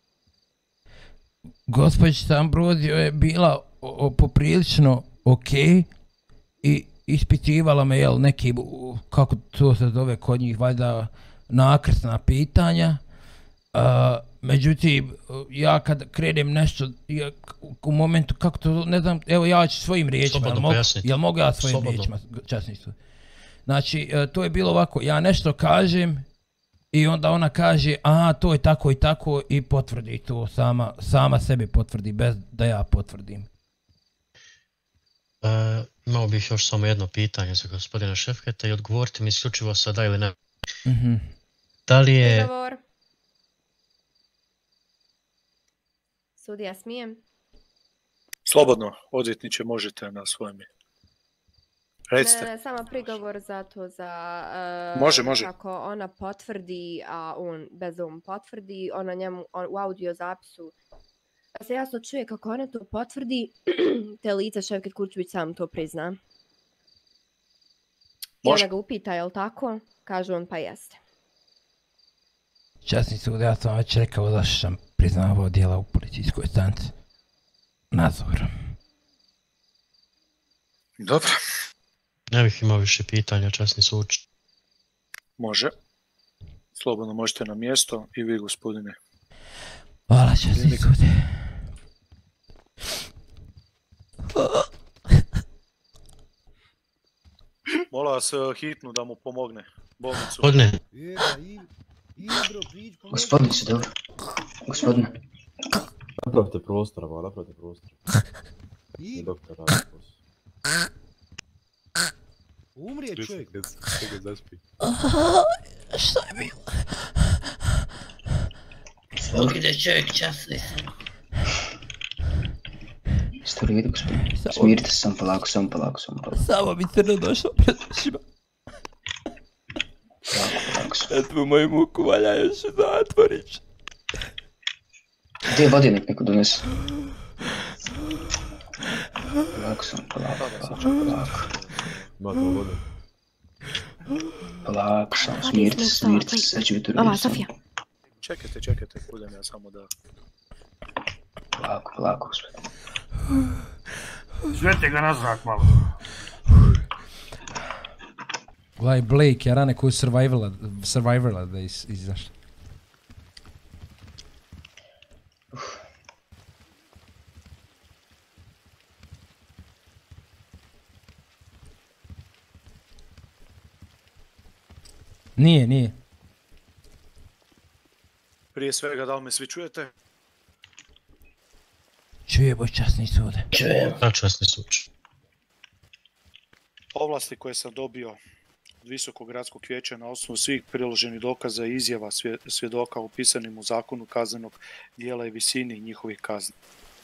Gospođica Ambrozio je bila poprilično ok i ispitivala me neki, kako to se zove kod njih, valjda nakrsna pitanja. Međutim, ja kad krenem nešto, u momentu kako to, ne znam, evo ja ću svojim riječima, jel mogu ja svojim riječima, časni su. Znači, to je bilo ovako, ja nešto kažem i onda ona kaže, aha, to je tako i tako i potvrdi to, sama sebi potvrdi, bez da ja potvrdim. Imao bih još samo jedno pitanje za gospodina Šefketa i odgovorite mi isključivo sa da ili ne. Da li je... Sudija, smijem? Slobodno, odvjetniče, možete na svojem. Recite. Ne, samo prigovor za to, Može. kako ona potvrdi, a on bez potvrdi, ona njemu u audio zapisu se jasno čuje kako ona to potvrdi, te lice Šefket Kurčević sam to prizna. I ona ga upita, je li tako? Kaže on, pa jeste. Časni sud, ja sam već rekao da sam priznavao djela u policijskoj stanici. Nadzor. Dobro. Ne bih imao više pitanja, časni sud. Može. Slobodno možete na mjesto i vi, gospodine. Hvala, časni sud. Molim vas hitnu da mu pomogne. Bolnicu. Gospodine. Gospodine si dobro. Gospodine. Napravite prostora, napravite prostora. I doktor radi posao. Umrije čovjek. Čekaj, zaspi. Što je bilo? Umrije čovjek, časni sam. Jeste li vidio, gospodine? Smirite se, sam polako. Samo mi crno došlo pred očima. Eto moju muku valja još u zatvorić. Gdje je vodjenik neko donese? Polako. Ima to vode. Polako sam, smirite se, sad će biti u Ova, Sofija. Čekajte, budem ja samo da... Polako, gospodine. Svete ga na zrak malo. Gledaj, Blake, ja rane koju survivala da izašla. Nije. Prije svega, da li me svi čujete? Čujemo, časni sude. Da, časni sud. Ovlasti koje sam dobio od Visokog gradskog vijeća na osnovu svih priloženih dokaza i izjava svjedoka upisanim u zakonu kaznenog dijela i visini njihovih kazni.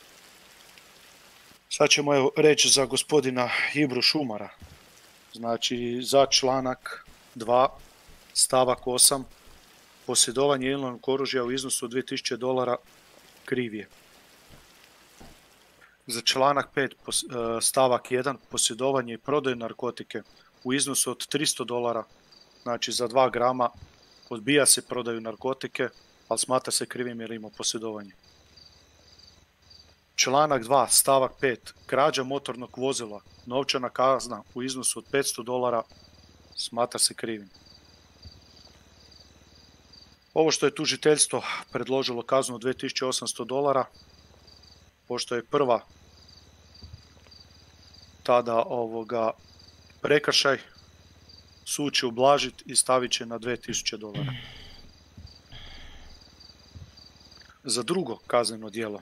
Sad ćemo reći za gospodina Ibru Šumara. Znači, za članak 2, stavak 8, posjedovanje ilegalnog oružja u iznosu od $2000 kriv je. Za članak 5, stavak 1, posjedovanje i prodaju narkotike u iznosu od $300, znači za 2 grama, odbija se prodaju narkotike, ali smatra se krivim jer ima posjedovanje. Članak 2, stavak 5, krađa motornog vozila, novčana kazna u iznosu od $500, smatra se krivim. Ovo što je tužiteljstvo predložilo kaznu od $2800, pošto je prva tada prekršaj, sud će ublažiti i stavit će na $2000. Za drugo kazneno djelo,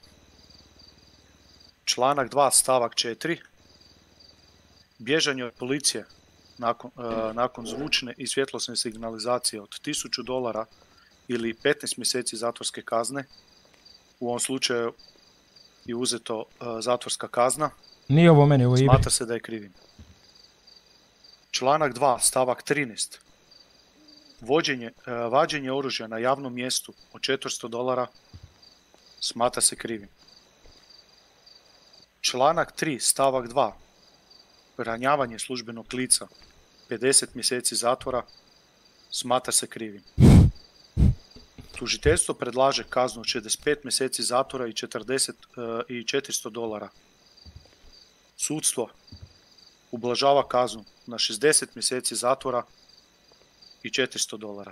članak 2, stavak 4, bježanje od policije nakon zvučne i svjetlosne signalizacije od $1000 ili 15 mjeseci zatvorske kazne, u ovom slučaju je uzeto zatvorska kazna, nije ovo meni, ovo je smatra se da je krivim. Članak 2, stavak 13. Vađenje oružja na javnom mjestu od $400 smatra se krivim. Članak 3, stavak 2. Ranjavanje službenog lica 50 mjeseci zatvora smatra se krivim. Tužiteljstvo predlaže kaznu od 65 mjeseci zatvora i $400. Sudstvo ublažava kaznu na 60 mjeseci zatvora i $400.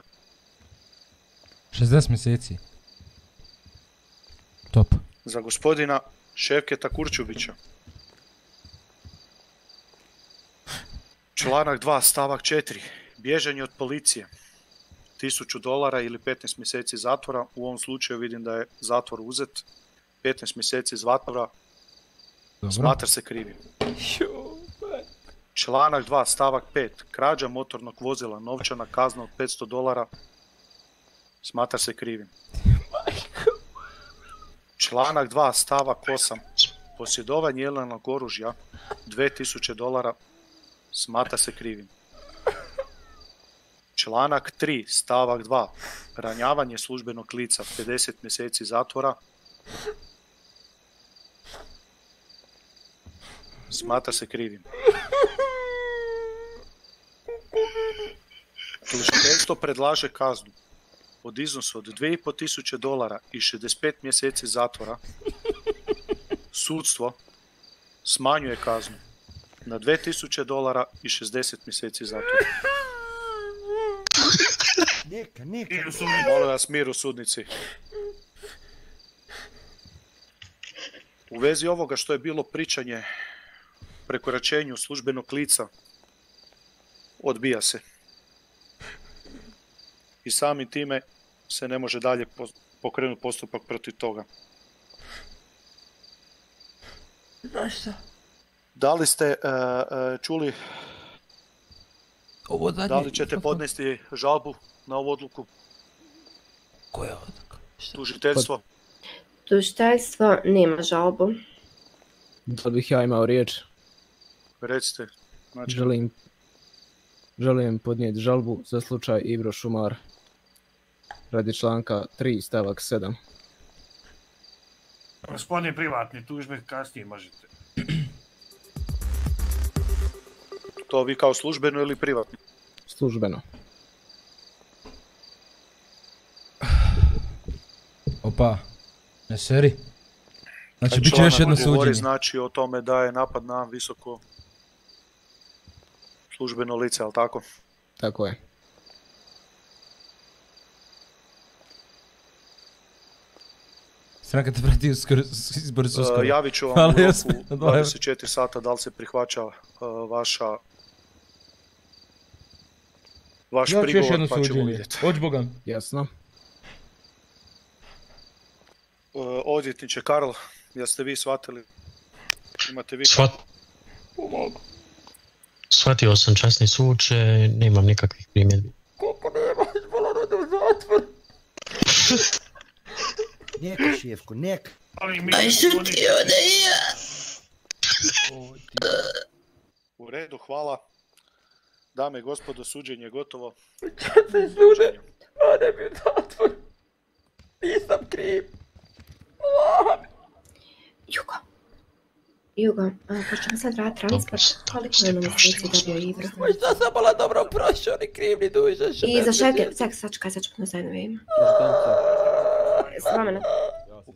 60 mjeseci. Top. Za gospodina Šefketa Kurčubića Članak 2, stavak 4. Bježanje od policije. $1000 ili 15 mjeseci zatvora. U ovom slučaju vidim da je zatvor uzet. 15 mjeseci zatvora. Smatra se krivim. Članak 2, stavak 5. Krađa motornog vozila, novčana kazna od $500. Smatra se krivim. Članak 2, stavak 8. Posjedovanje ilegalnog oružja, $2000. Smatra se krivim. Članak 3, stavak 2. Ranjavanje službenog lica, 50 mjeseci zatvora. Smatra se krivim. Tužiteljstvo predlaže kaznu od iznosu od $2500 i 65 mjeseci zatvora. Sudstvo smanjuje kaznu na $2000 i 60 mjeseci zatvora. Neka. Molim vas, mir u sudnici. U vezi ovoga što je bilo pričanje prekoračenju službenog lica, odbija se. I samim time se ne može dalje pokrenuti postupak protiv toga. Zašto? Da li ste čuli, ovo zadnje, da li ćete podnesti žalbu na ovu odluku? Koja odluka? Tužiteljstvo? Tužiteljstvo nema žalbu. Da bih ja imao riječ. Recite. Znači... Želim podnijeti žalbu za slučaj Ibro Šumar radi članka 3 stavak 7. Gospodine privatni, tužbe kasnije možete. To vi kao službeno ili privatno? Službeno. Opa, ne seri. Znači, bit će još jedno suđenje. Znači o tome da je napad na visoko službeno lice, ali tako? Tako je. Stranka te prati izbori su uskoro. Javit ću vam u roku 24 sata da li se prihvaća vaš prigovor, pa ćemo vidjeti. Ođ Bogan. Jasno. Odvjetniče Karl, jeste vi shvatili? Imate vi... Shvatio sam, časni suče, nemam nikakvih primjedbi. Koliko nema, izvolano da u zatvor. Neka, šefko, neka. Aj šutio da ja. U redu, hvala. Dame i gospodo, suđenje je gotovo. Časni sude, ode mi u zatvor. Nisam kriv. Jugo, pošto sad rad transport, koliko je ono mjeseci dobio Ibro? Možda sam bila dobro prošao, ni kriv, ni dužan. I za šefke, sačekaj, sad ću podno zajedno ime. S vama